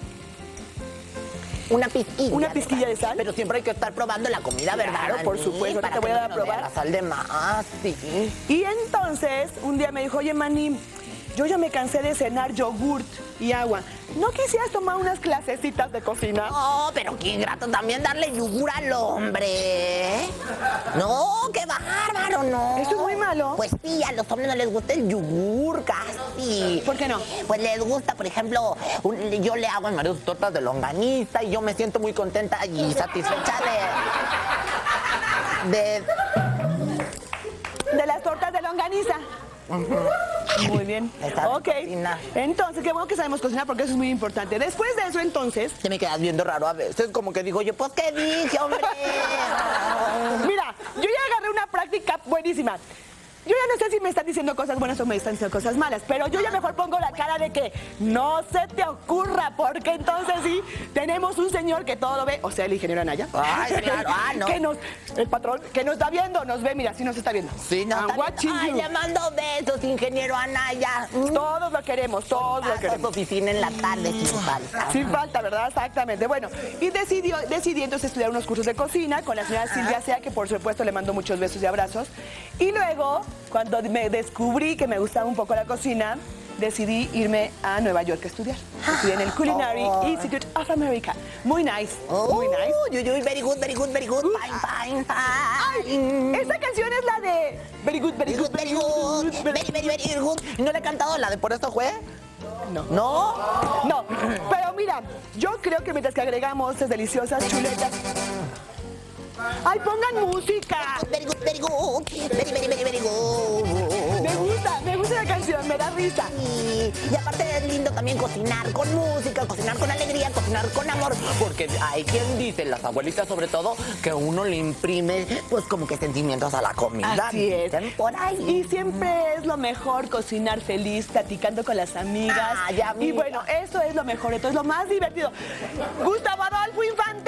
Una pizquilla. Una pizquilla de sal. Pero siempre hay que estar probando la comida, ¿verdad? Claro, por Dani? supuesto, Para ahorita voy que a dar a no nos vea probar. la sal de más, sí. Y entonces un día me dijo, oye Manny, yo ya me cansé de cenar yogurt y agua. ¿No quisieras tomar unas clasecitas de cocina? No, pero qué ingrato también darle yogur al hombre. No, qué bárbaro, no. ¿Esto es muy malo? Pues sí, a los hombres no les gusta el yogur casi. ¿Por qué no? Pues les gusta, por ejemplo, un- yo le hago a mi marido sus tortas de longaniza y yo me siento muy contenta y satisfecha de... de... De las tortas de longaniza. Muy bien. Esa Ok. cocina. Entonces, qué bueno que sabemos cocinar porque eso es muy importante. Después de eso, entonces... Se me quedas viendo raro a veces, como que digo yo, pues, ¿qué dije, hombre? Mira, yo ya agarré una práctica buenísima. Yo ya no sé si me están diciendo cosas buenas o me están diciendo cosas malas, pero yo ya mejor pongo la cara de que no se te ocurra, porque entonces sí, tenemos un señor que todo lo ve, o sea, el ingeniero Anaya. Ay, claro, ah, no. Que nos, el patrón, que nos está viendo, nos ve, mira, sí nos está viendo. Sí, no, I'm está watching bien. Ay, you. le mando besos, ingeniero Anaya. Todos lo queremos, todos lo A su queremos. oficina en la tarde, sin falta. Sin falta, ¿verdad? Exactamente. Bueno, y decidió, decidí entonces estudiar unos cursos de cocina con la señora Silvia Sea, que por supuesto le mando muchos besos y abrazos. Y luego, cuando me descubrí que me gustaba un poco la cocina, decidí irme a Nueva York a estudiar. Estudié en el Culinary Oh. Institute of America. Muy nice, Oh, muy nice. Uy, uy, very good, very good, very good. Fine, fine, fine. Esta canción es la de Very Good, Very Very Good, good, very good. Very, very, very good. ¿No le he cantado la de Por esto fue? No. ¿No? No, pero mira, yo creo que mientras que agregamos esas deliciosas chuletas... ¡Ay, pongan música! Very good, very good. Very, very, very, very good. Me gusta, me gusta la canción, me da risa. Y, y aparte es lindo también cocinar con música, cocinar con alegría, cocinar con amor, porque hay quien dice, las abuelitas sobre todo, que uno le imprime pues como que sentimientos a la comida. Así es. Dicen por ahí. Y siempre es lo mejor cocinar feliz, platicando con las amigas. Ay, amiga. Y bueno, eso es lo mejor, esto es lo más divertido. Gustavo Adolfo Infante.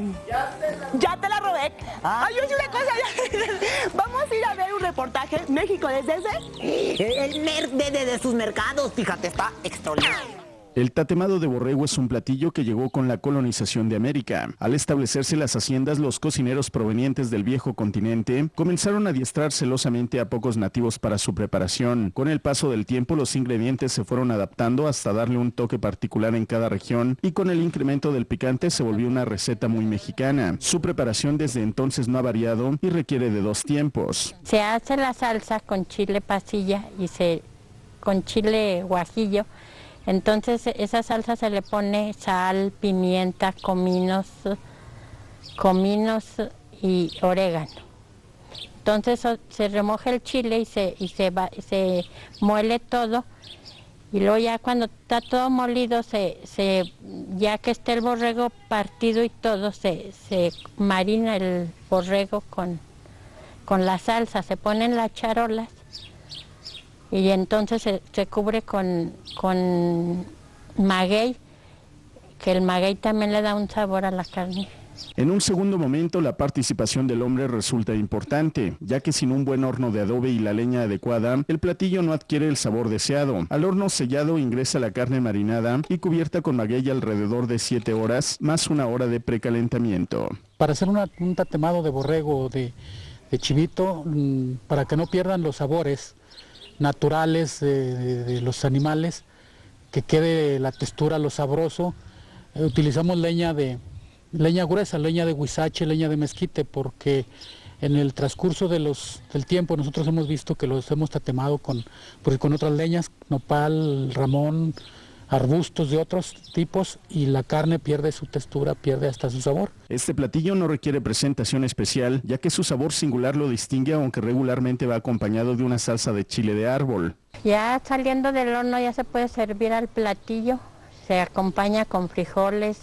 Ya te la robé. Ay, oye, una cosa. ya- Vamos a ir a ver un reportaje. México desde ese. El mer de, de, de sus mercados, fíjate, está extraordinario. El tatemado de borrego es un platillo que llegó con la colonización de América. Al establecerse las haciendas, los cocineros provenientes del viejo continente comenzaron a adiestrar celosamente a pocos nativos para su preparación. Con el paso del tiempo, los ingredientes se fueron adaptando hasta darle un toque particular en cada región, y con el incremento del picante se volvió una receta muy mexicana. Su preparación desde entonces no ha variado y requiere de dos tiempos. Se hace la salsa con chile pasilla y se con chile guajillo. Entonces esa salsa se le pone sal, pimienta, cominos, cominos y orégano. Entonces se remoja el chile y se y se va, se muele todo, y luego ya cuando está todo molido, se, se ya que esté el borrego partido y todo, se, se marina el borrego con, con la salsa, se ponen las charolas. Y entonces se, se cubre con, con maguey, que el maguey también le da un sabor a la carne. En un segundo momento, la participación del hombre resulta importante, ya que sin un buen horno de adobe y la leña adecuada, el platillo no adquiere el sabor deseado. Al horno sellado ingresa la carne marinada y cubierta con maguey alrededor de siete horas, más una hora de precalentamiento. Para hacer una, un tatemado de borrego o de, de chivito, mmm, para que no pierdan los sabores naturales de, de, de los animales, que quede la textura, lo sabroso, eh, utilizamos leña de leña gruesa, leña de huizache, leña de mezquite, porque en el transcurso de los, del tiempo nosotros hemos visto que los hemos tatemado con, pues, con otras leñas, nopal, ramón, arbustos de otros tipos, y la carne pierde su textura, pierde hasta su sabor. Este platillo no requiere presentación especial, ya que su sabor singular lo distingue, aunque regularmente va acompañado de una salsa de chile de árbol. Ya saliendo del horno ya se puede servir al platillo, se acompaña con frijoles,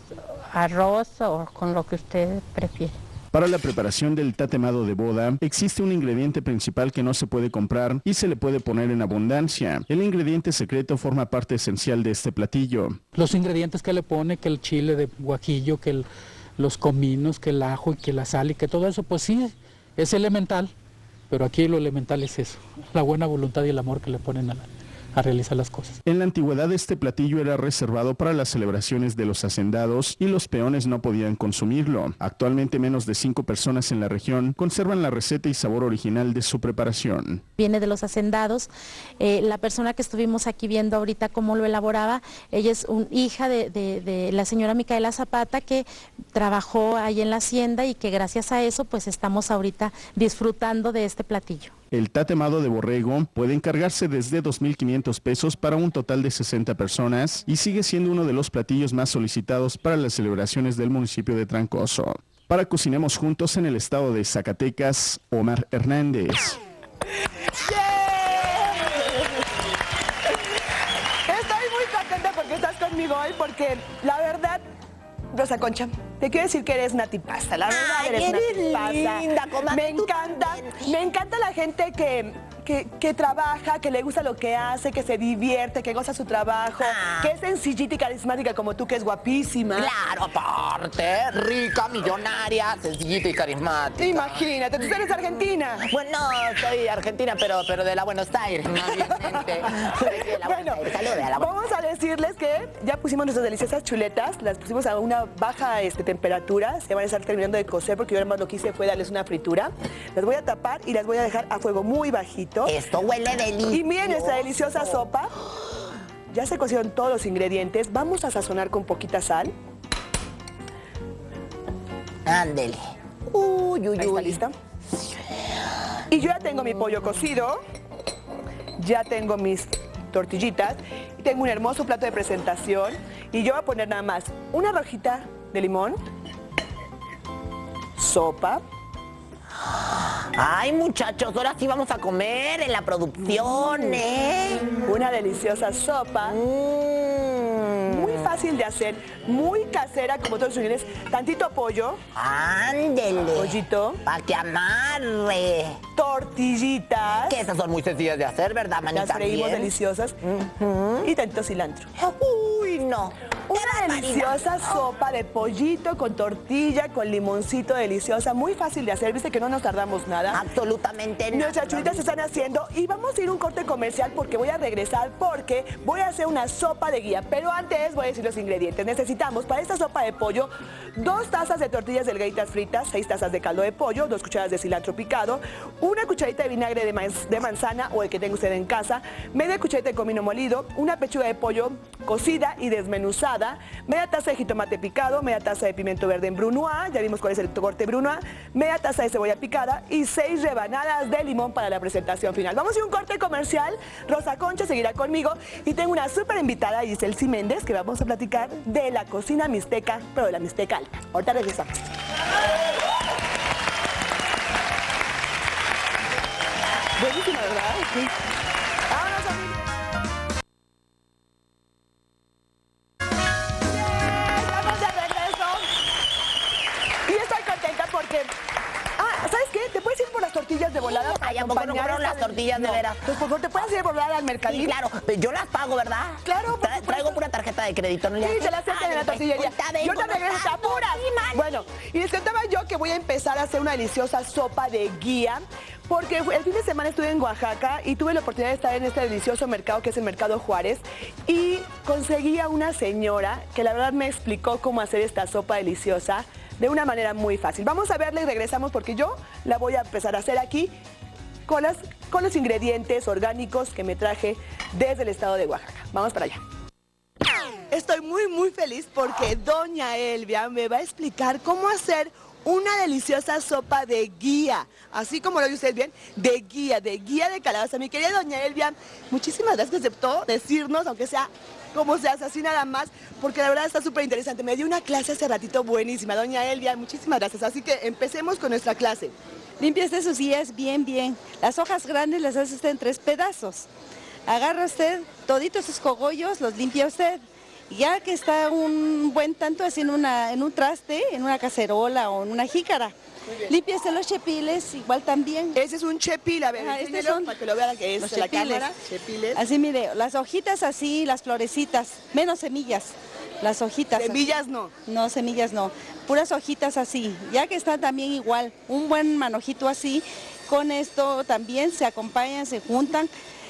arroz o con lo que usted prefiere. Para la preparación del tatemado de boda, existe un ingrediente principal que no se puede comprar y se le puede poner en abundancia. El ingrediente secreto forma parte esencial de este platillo. Los ingredientes que le pone, que el chile de guajillo, que el, los cominos, que el ajo y que la sal y que todo eso, pues sí, es elemental, pero aquí lo elemental es eso, la buena voluntad y el amor que le ponen a la... a realizar las cosas. En la antigüedad este platillo era reservado para las celebraciones de los hacendados y los peones no podían consumirlo. Actualmente menos de cinco personas en la región conservan la receta y sabor original de su preparación. Viene de los hacendados. Eh, la persona que estuvimos aquí viendo ahorita cómo lo elaboraba, ella es un, hija de, de, de la señora Micaela Zapata, que trabajó ahí en la hacienda y que gracias a eso pues estamos ahorita disfrutando de este platillo. El tatemado de borrego puede encargarse desde dos mil quinientos pesos para un total de sesenta personas y sigue siendo uno de los platillos más solicitados para las celebraciones del municipio de Trancoso. Para Cocinemos Juntos en el estado de Zacatecas, Omar Hernández. conmigo hoy porque la verdad, Rosa Concha, te quiero decir que eres una tipaza, la verdad. Ay, eres, eres una tipaza. linda, comadre, Me tú encanta, también. me encanta la gente que, que, que trabaja, que le gusta lo que hace, que se divierte, que goza su trabajo, Ah. que es sencillita y carismática como tú, que es guapísima. Claro, aparte, rica, millonaria, sencillita y carismática. Imagínate, tú eres argentina. Bueno, soy argentina, pero, pero de la Buenos Aires, obviamente. De la Bueno, Buenos Aires. Salude a la Buenos vamos a decirles que ya pusimos nuestras deliciosas chuletas, las pusimos a una baja este, temperatura, se van a estar terminando de cocer porque yo además lo que hice fue darles una fritura. Las voy a tapar y las voy a dejar a fuego muy bajito. Esto huele delicioso. Y miren nuestra deliciosa sopa. Ya se cocieron todos los ingredientes. Vamos a sazonar con poquita sal. Ándele. Uy, uy, Ahí está uy. lista. Y yo ya tengo mi pollo cocido. Ya tengo mis tortillitas. Y tengo un hermoso plato de presentación. Y yo voy a poner nada más una rojita de limón. Sopa. Ay, muchachos, ahora sí vamos a comer en la producción, ¿eh? Una deliciosa sopa. Mm. Muy fácil de hacer, muy casera como todos los ingredientes. Tantito pollo, Ándele. pollito, Pa' que amarre. tortillitas, Que esas son muy sencillas de hacer, ¿verdad, manita? las freímos Bien. deliciosas, y tantito cilantro. Uy, no. Una ¡Qué barbaridad! deliciosa sopa de pollito con tortilla, con limoncito deliciosa, muy fácil de hacer, viste que no nos tardamos nada. Absolutamente nada. Nuestras chulitas se están haciendo y vamos a ir a un corte comercial porque voy a regresar porque voy a hacer una sopa de guía. Pero antes voy a decir los ingredientes. Necesitamos para esta sopa de pollo dos tazas de tortillas delgaditas fritas, seis tazas de caldo de pollo, dos cucharadas de cilantro picado, una cucharita de vinagre de, manz- de manzana o el que tenga usted en casa, media cucharita de comino molido, una pechuga de pollo cocida y desmenuzada, media taza de jitomate picado, media taza de pimiento verde en brunoise, ya vimos cuál es el corte brunoise, media taza de cebolla picada y seis rebanadas de limón para la presentación final. Vamos a ir a un corte comercial. Rosa Concha seguirá conmigo y tengo una súper invitada, Giselle Méndez, que vamos a platicar de la cocina mixteca, pero de la mixteca alta. Ahorita regresamos. Buenísima, ¿verdad? Sí. Vámonos, amigos. Bien, estamos de regreso. Y estoy contenta porque... Ah, ¿sabes qué? ¿Te puedes ir por las tortillas de volada? para Ay, ¿a poco no acompañar compraron esta las tortillas de No. veras? Pues por favor, ¿te puedes ir de volada al mercadillo? Sí, claro. Yo las pago, ¿verdad? Claro, por Tra- supuesto. Traigo pura tarjeta de crédito, ¿no? Sí, se la acercan en la tortillería. Yo te regreso, te apuras. Bueno, y les contaba yo que voy a empezar a hacer una deliciosa sopa de guía, porque el fin de semana estuve en Oaxaca y tuve la oportunidad de estar en este delicioso mercado que es el Mercado Juárez y conseguí a una señora que la verdad me explicó cómo hacer esta sopa deliciosa de una manera muy fácil. Vamos a verla y regresamos porque yo la voy a empezar a hacer aquí con, las, con los ingredientes orgánicos que me traje desde el estado de Oaxaca. Vamos para allá. Estoy muy, muy feliz porque doña Elvia me va a explicar cómo hacer una deliciosa sopa de guía. Así como lo oye usted bien, de guía, de guía de calabaza. Mi querida doña Elvia, muchísimas gracias que aceptó decirnos, aunque sea cómo se hace así nada más, porque la verdad está súper interesante. Me dio una clase hace ratito buenísima. Doña Elvia, muchísimas gracias. Así que empecemos con nuestra clase. Limpia usted sus guías bien, bien. Las hojas grandes las hace usted en tres pedazos. Agarra usted toditos sus cogollos, los limpia usted. Y ya que está un buen tanto así en, una, en un traste, en una cacerola o en una jícara. Limpia usted los chepiles, igual también. Ese es un chepil, a ver, Ajá, estos enséñelo son para que lo vean que es los la chepiles. cámara. Chepiles. Así mire, las hojitas así, las florecitas, menos semillas. Las hojitas. así. Semillas no. No, semillas no. Puras hojitas así. Ya que están también igual, un buen manojito así. Con esto también se acompañan, se juntan.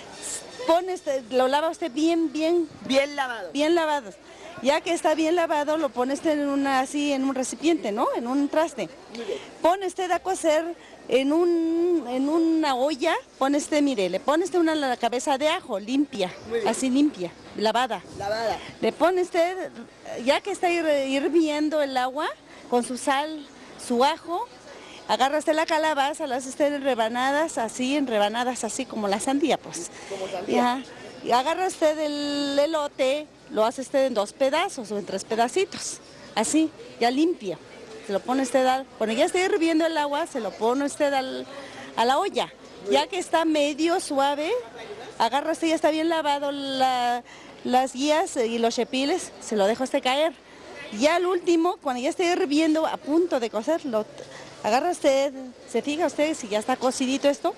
Pone este, lo lava usted bien, bien. Bien lavado. Bien lavado. Ya que está bien lavado, lo pone usted en una, así en un recipiente, ¿no? En un traste. Pone usted a cocer en, un, en una olla, pone usted, mire, le pone usted una la cabeza de ajo limpia, así limpia, lavada. Lavada. Le pone usted, ya que está hir- hirviendo el agua, con su sal, su ajo, agarra usted la calabaza, la hace usted en rebanadas, así, en rebanadas así como la sandía, pues. Como sandía. Ya. Y agarra usted el elote, lo hace usted en dos pedazos o en tres pedacitos, así, ya limpia. Se lo pone usted al, cuando ya está hirviendo el agua, se lo pone usted al, a la olla. Ya que está medio suave, agarra usted, ya está bien lavado la, las guías y los chepiles, se lo dejo a usted caer. Ya al último, cuando ya esté hirviendo, a punto de cocer, lo agarra usted, se fija usted si ya está cocidito esto.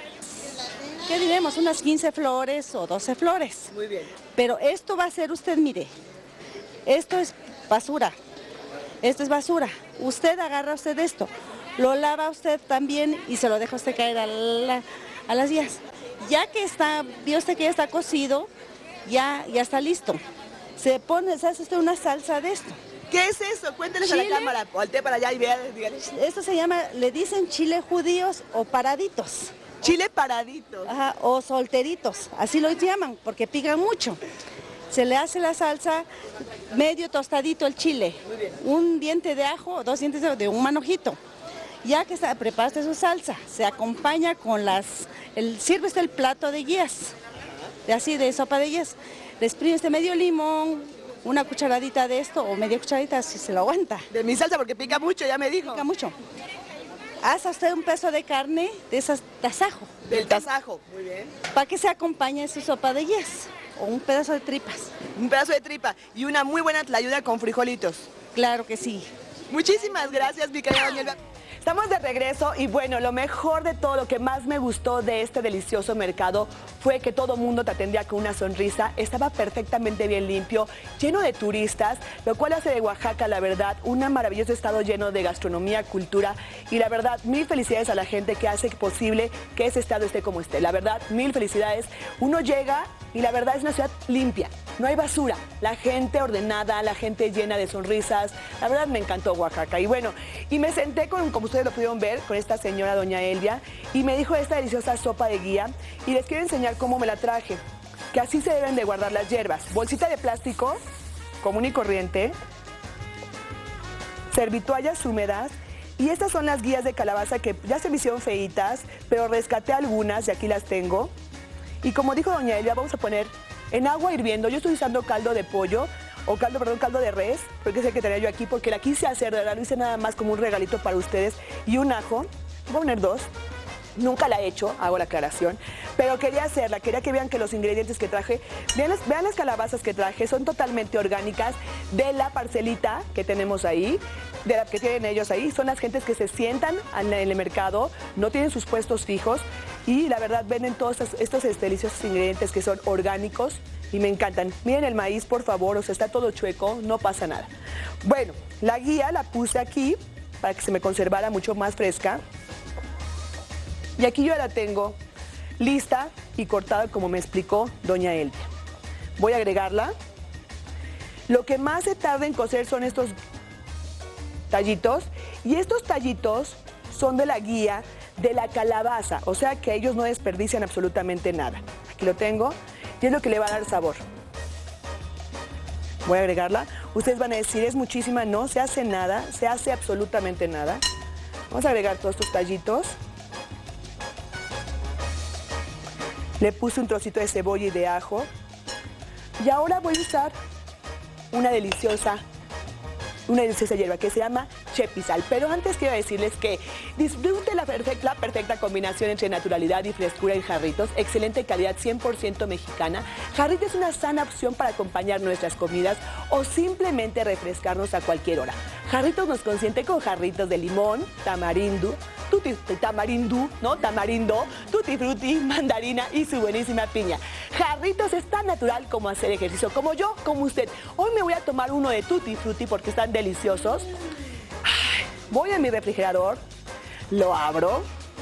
¿Qué diremos? Unas quince flores o doce flores. Muy bien. Pero esto va a ser usted, mire, esto es basura, esto es basura. Usted agarra usted esto, lo lava usted también y se lo deja usted caer a, la, a las guías. Ya que está, vio usted que ya está cocido, ya, ya está listo. Se pone, se hace usted una salsa de esto. ¿Qué es eso? Cuénteles a la cámara, voltee para allá y vean, díganle. Esto se llama, le dicen chile judíos o paraditos. Chile paraditos. Ajá, o solteritos, así lo llaman, porque pican mucho. Se le hace la salsa, medio tostadito el chile, un diente de ajo, dos dientes de, de un manojito. Ya que está, preparaste su salsa, se acompaña con las, el, sirve usted el plato de guías, de así de sopa de guías. Le exprime este medio limón, una cucharadita de esto o media cucharadita si se lo aguanta. De mi salsa porque pica mucho, ya me dijo. Pica mucho. Hace usted un pedazo de carne de esas tasajo. Del tasajo, muy bien. Para que se acompañe su sopa de guías o un pedazo de tripas. Un pedazo de tripa y una muy buena tlayuda con frijolitos. Claro que sí. Muchísimas gracias, mi querida doña Elba. Estamos de regreso y bueno, lo mejor de todo, lo que más me gustó de este delicioso mercado fue que todo mundo te atendía con una sonrisa, estaba perfectamente bien limpio, lleno de turistas, lo cual hace de Oaxaca, la verdad, un maravilloso estado lleno de gastronomía, cultura y la verdad, mil felicidades a la gente que hace posible que ese estado esté como esté. La verdad, mil felicidades. Uno llega y la verdad es una ciudad limpia, no hay basura, la gente ordenada, la gente llena de sonrisas, la verdad me encantó Oaxaca. Y bueno, y me senté con, como ustedes lo pudieron ver, con esta señora doña Elvia y me dijo esta deliciosa sopa de guía y les quiero enseñar cómo me la traje, que así se deben de guardar las hierbas. Bolsita de plástico, común y corriente, servitoallas húmedas y estas son las guías de calabaza que ya se me hicieron feitas, pero rescaté algunas y aquí las tengo. Y como dijo doña Elvia, vamos a poner en agua hirviendo, yo estoy usando caldo de pollo, o caldo, perdón, caldo de res, porque es el que tenía yo aquí, porque la quise hacer, de verdad, lo hice nada más como un regalito para ustedes, y un ajo, voy a poner dos, nunca la he hecho, hago la aclaración, pero quería hacerla, quería que vean que los ingredientes que traje, vean las, vean las calabazas que traje, son totalmente orgánicas, de la parcelita que tenemos ahí, de la que tienen ellos ahí, son las gentes que se sientan en el mercado, no tienen sus puestos fijos, y la verdad venden todos estos, estos deliciosos ingredientes que son orgánicos, y me encantan. Miren el maíz, por favor, o sea, está todo chueco, no pasa nada. Bueno, la guía la puse aquí para que se me conservara mucho más fresca. Y aquí yo ya la tengo lista y cortada como me explicó doña Elvia. Voy a agregarla. Lo que más se tarda en cocer son estos tallitos. Y estos tallitos son de la guía de la calabaza, o sea que ellos no desperdician absolutamente nada. Aquí lo tengo. Y es lo que le va a dar sabor. Voy a agregarla. Ustedes van a decir, es muchísima. No, se hace nada. Se hace absolutamente nada. Vamos a agregar todos estos tallitos. Le puse un trocito de cebolla y de ajo. Y ahora voy a usar una deliciosa, una deliciosa hierba que se llama chepisal. Pero antes quiero decirles que disfrute la perfecta, la perfecta combinación entre naturalidad y frescura en Jarritos. Excelente calidad, cien por ciento mexicana. Jarritos es una sana opción para acompañar nuestras comidas o simplemente refrescarnos a cualquier hora. Jarritos nos consiente con jarritos de limón, tamarindo, tutti, tamarindo, ¿no? Tamarindo, tutti frutti, mandarina y su buenísima piña. Jarritos es tan natural como hacer ejercicio, como yo, como usted. Hoy me voy a tomar uno de tutti frutti porque están deliciosos. Ay, voy a mi refrigerador, lo abro.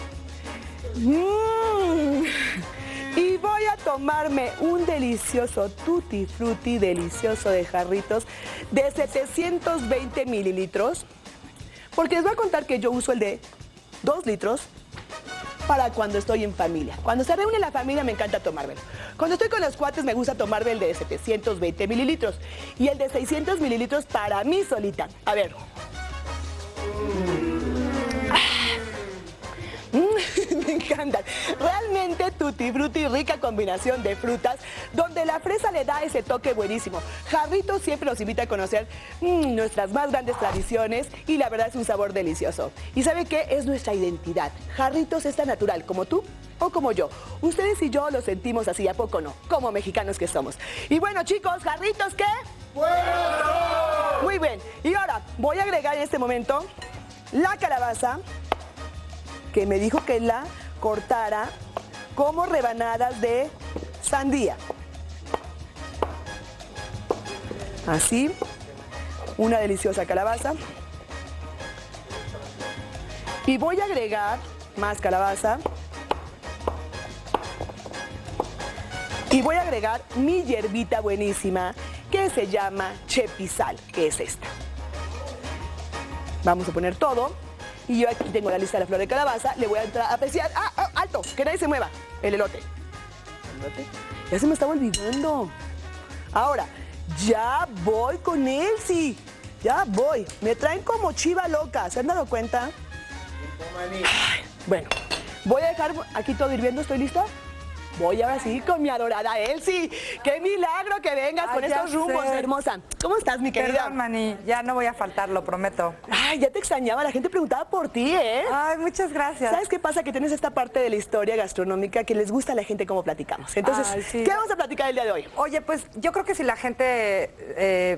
Mm, y voy a tomarme un delicioso tutti frutti, delicioso de Jarritos, de setecientos veinte mililitros. Porque les voy a contar que yo uso el de dos litros para cuando estoy en familia. Cuando se reúne la familia me encanta tomármelo. Cuando estoy con los cuates me gusta tomarme el de setecientos veinte mililitros. Y el de seiscientos mililitros para mí solita. A ver. Mm. Me encantan. Realmente tutti frutti, rica combinación de frutas, donde la fresa le da ese toque buenísimo. Jarritos siempre nos invita a conocer mmm, nuestras más grandes tradiciones y la verdad es un sabor delicioso. ¿Y sabe qué? Es nuestra identidad. Jarritos es tan natural como tú o como yo. Ustedes y yo lo sentimos así, ¿a poco no? Como mexicanos que somos. Y bueno, chicos, ¿jarritos qué? ¡Bueno! Muy bien. Y ahora voy a agregar en este momento la calabaza, que me dijo que la cortara como rebanadas de sandía. Así, una deliciosa calabaza. Y voy a agregar más calabaza. Y voy a agregar mi hierbita buenísima que se llama chepizal, que es esta. Vamos a poner todo. Y yo aquí tengo la lista de la flor de calabaza. Le voy a entrar a apreciar. ¡Ah, ah, alto! Que nadie se mueva. El elote. El elote. Ya se me estaba olvidando. Ahora, ya voy con Elsie. Ya voy. Me traen como chiva loca. ¿Se han dado cuenta? Ay, bueno, voy a dejar aquí todo hirviendo. ¿Estoy lista? Voy ahora sí con mi adorada Elsie. ¡Qué milagro que vengas! Ay, con estos rumbos, sé. Hermosa! ¿Cómo estás, mi querida? Perdón, Mani, ya no voy a faltar, lo prometo. Ay, ya te extrañaba, la gente preguntaba por ti, ¿eh? Ay, muchas gracias. ¿Sabes qué pasa? Que tienes esta parte de la historia gastronómica que les gusta a la gente cómo platicamos. Entonces, Ay, sí. ¿qué vamos a platicar el día de hoy? Oye, pues yo creo que si la gente... Eh,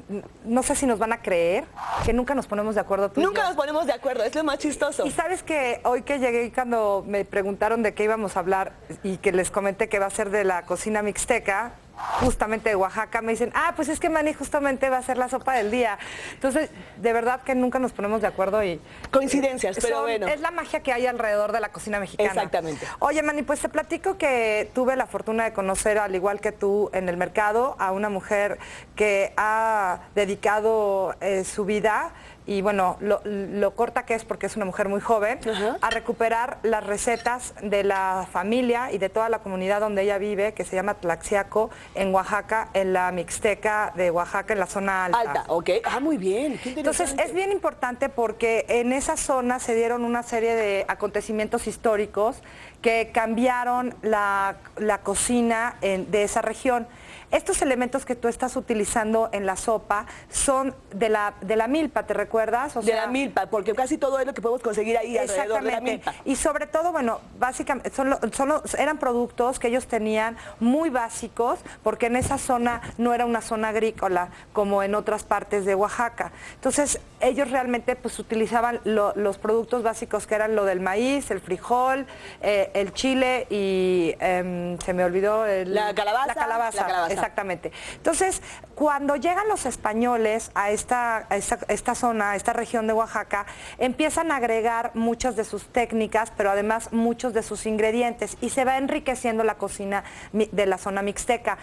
no sé si nos van a creer que nunca nos ponemos de acuerdo tú Nunca y yo. nos ponemos de acuerdo, es lo más chistoso. Y sabes que hoy que llegué y cuando me preguntaron de qué íbamos a hablar y que les comenté que va a ser de la cocina mixteca, justamente de Oaxaca, me dicen, ah, pues es que Mani justamente va a ser la sopa del día. Entonces, de verdad que nunca nos ponemos de acuerdo y... Coincidencias, eh, pero son, bueno. Es la magia que hay alrededor de la cocina mexicana. Exactamente. Oye, Mani, pues te platico que tuve la fortuna de conocer, al igual que tú, en el mercado, a una mujer que ha dedicado eh, su vida... y bueno, lo, lo corta que es porque es una mujer muy joven, uh-huh. a recuperar las recetas de la familia y de toda la comunidad donde ella vive, que se llama Tlaxiaco, en Oaxaca, en la Mixteca de Oaxaca, en la zona alta. Alta, ok. Ah, muy bien. Qué Entonces, es bien importante porque en esa zona se dieron una serie de acontecimientos históricos que cambiaron la, la cocina en, de esa región. Estos elementos que tú estás utilizando en la sopa son de la, de la milpa, ¿te recuerdas? O sea, de la milpa, porque casi todo es lo que podemos conseguir ahí alrededor de la milpa. Y sobre todo, bueno, básicamente son, son, eran productos que ellos tenían muy básicos, porque en esa zona no era una zona agrícola como en otras partes de Oaxaca. Entonces, ellos realmente pues utilizaban lo, los productos básicos que eran lo del maíz, el frijol, eh, el chile y eh, se me olvidó el, la calabaza. La calabaza. La calabaza. Exactamente. Entonces, cuando llegan los españoles a esta, a esta, esta zona, a esta región de Oaxaca, empiezan a agregar muchas de sus técnicas, pero además muchos de sus ingredientes, y se va enriqueciendo la cocina de la zona mixteca.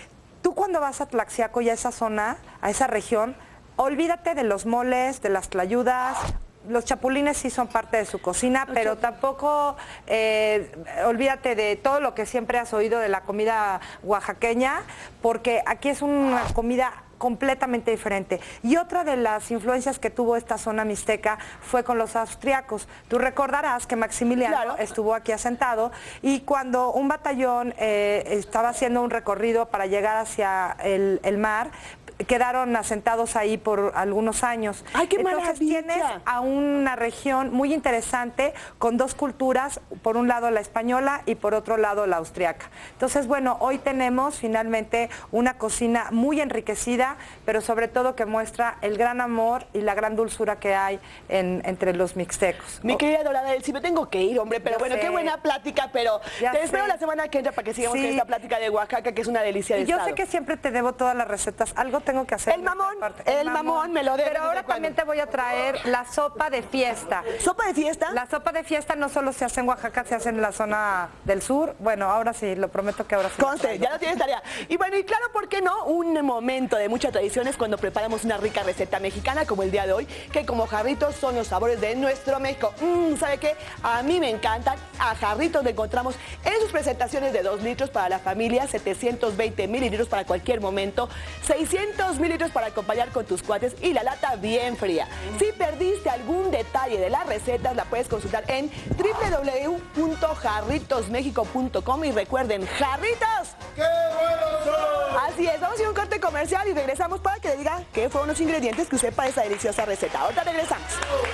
Tú cuando vas a Tlaxiaco y a esa zona, a esa región, olvídate de los moles, de las tlayudas. Los chapulines sí son parte de su cocina, pero tampoco eh, olvídate de todo lo que siempre has oído de la comida oaxaqueña, porque aquí es una comida completamente diferente. Y otra de las influencias que tuvo esta zona mixteca fue con los austriacos. Tú recordarás que Maximiliano claro. estuvo aquí asentado y cuando un batallón eh, estaba haciendo un recorrido para llegar hacia el, el mar, quedaron asentados ahí por algunos años. ¡Ay, qué Entonces maravilla! Tienes a una región muy interesante con dos culturas, por un lado la española y por otro lado la austriaca. Entonces, bueno, hoy tenemos finalmente una cocina muy enriquecida, pero sobre todo que muestra el gran amor y la gran dulzura que hay en, entre los mixtecos. Mi querida Dorada, si me tengo que ir, hombre, pero ya bueno, sé. Qué buena plática, pero ya te sé. Espero la semana que entra para que sigamos sí. con esta plática de Oaxaca, que es una delicia de y yo estado. sé que siempre te debo todas las recetas, algo tengo que hacer. El mamón, el, el mamón, mamón me lo debe. Pero ahora también te voy a traer la sopa de fiesta. ¿Sopa de fiesta? La sopa de fiesta no solo se hace en Oaxaca, se hace en la zona del sur. Bueno, ahora sí, lo prometo que ahora sí. Conste, ya lo tienes tarea. Y bueno, y claro, ¿por qué no? Un momento de muchas tradiciones cuando preparamos una rica receta mexicana como el día de hoy, que como jarritos son los sabores de nuestro México. Mmm, ¿sabe qué? A mí me encantan. A jarritos lo encontramos en sus presentaciones de dos litros para la familia, setecientos veinte mililitros para cualquier momento, seiscientos quinientos mililitros para acompañar con tus cuates y la lata bien fría. Si perdiste algún detalle de las recetas, la puedes consultar en doble u doble u doble u punto jarritos méxico punto com y recuerden, ¡jarritos! ¡Qué buenos son! Así es, vamos a ir a un corte comercial y regresamos para que le diga qué fueron los ingredientes que usé para esa deliciosa receta. Ahorita regresamos.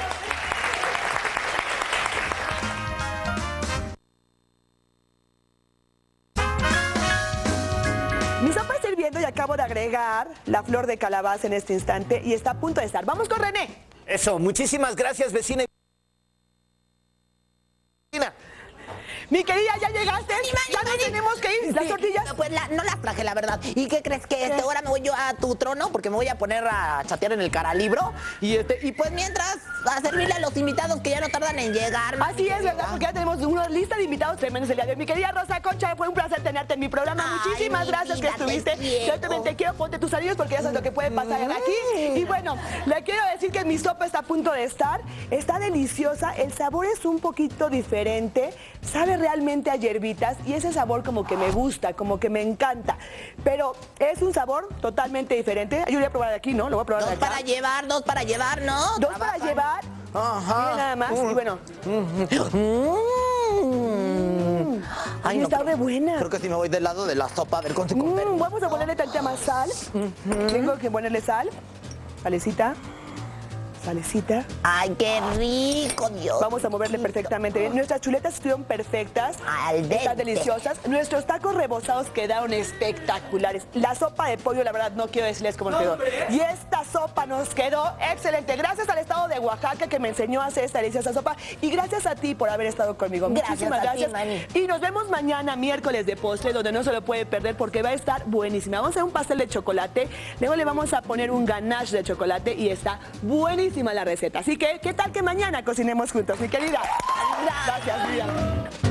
Mi sopa está hirviendo y acabo de agregar la flor de calabaza en este instante y está a punto de estar. ¡Vamos con René! Eso, muchísimas gracias, vecina. Mi querida, ¿ya llegaste? Mani, Mani, ¿Ya no Mani. tenemos que ir? ¿Las Sí, tortillas? no, pues la- no las traje, la verdad. ¿Y qué crees que este, ahora me voy yo a tu trono? Porque me voy a poner a chatear en el caralibro. Y este, y pues mientras, a servirle a los invitados que ya no tardan en llegar. Mani, Así es, querida. ¿verdad? Porque ya tenemos una lista de invitados tremendos el día de hoy. Mi querida Rosa Concha, fue un placer tenerte en mi programa. Ay, Muchísimas mi gracias vida, que estuviste. te quiero. Yo también te quiero, ponte tus anillos porque ya sabes lo que puede pasar aquí. Y bueno, le quiero decir que mi sopa está a punto de estar. Está deliciosa, el sabor es un poquito diferente. Sabe realmente a hierbitas y ese sabor como que me gusta, como que me encanta. Pero es un sabor totalmente diferente. Yo voy a probar de aquí, ¿no? Lo voy a probar de Dos acá. para llevar, dos para llevar, ¿no? Dos para Trabajan. llevar. Ajá. Miren nada más. Y bueno, Mm. Ay, está creo- re buena. Creo que si me voy del lado de la sopa, a ver con su Mm, vamos a ponerle tantita más sal. Tengo que ponerle sal. Salecita. Salecita. Ay, qué rico, Dios. Vamos a moverle perfectamente bien. Nuestras chuletas estuvieron perfectas. Al dente. Están deliciosas. Nuestros tacos rebozados quedaron espectaculares. La sopa de pollo, la verdad, no quiero decirles cómo quedó. Y esta sopa nos quedó excelente. Gracias al estado de Oaxaca que me enseñó a hacer esta deliciosa sopa. Y gracias a ti por haber estado conmigo. Gracias Muchísimas a ti, gracias. Mani. Y nos vemos mañana, miércoles de postre, donde no se lo puede perder porque va a estar buenísima. Vamos a hacer un pastel de chocolate. Luego le vamos a poner un ganache de chocolate y está buenísima la receta. Así que, ¿qué tal que mañana cocinemos juntos, mi querida? Gracias, Miriam.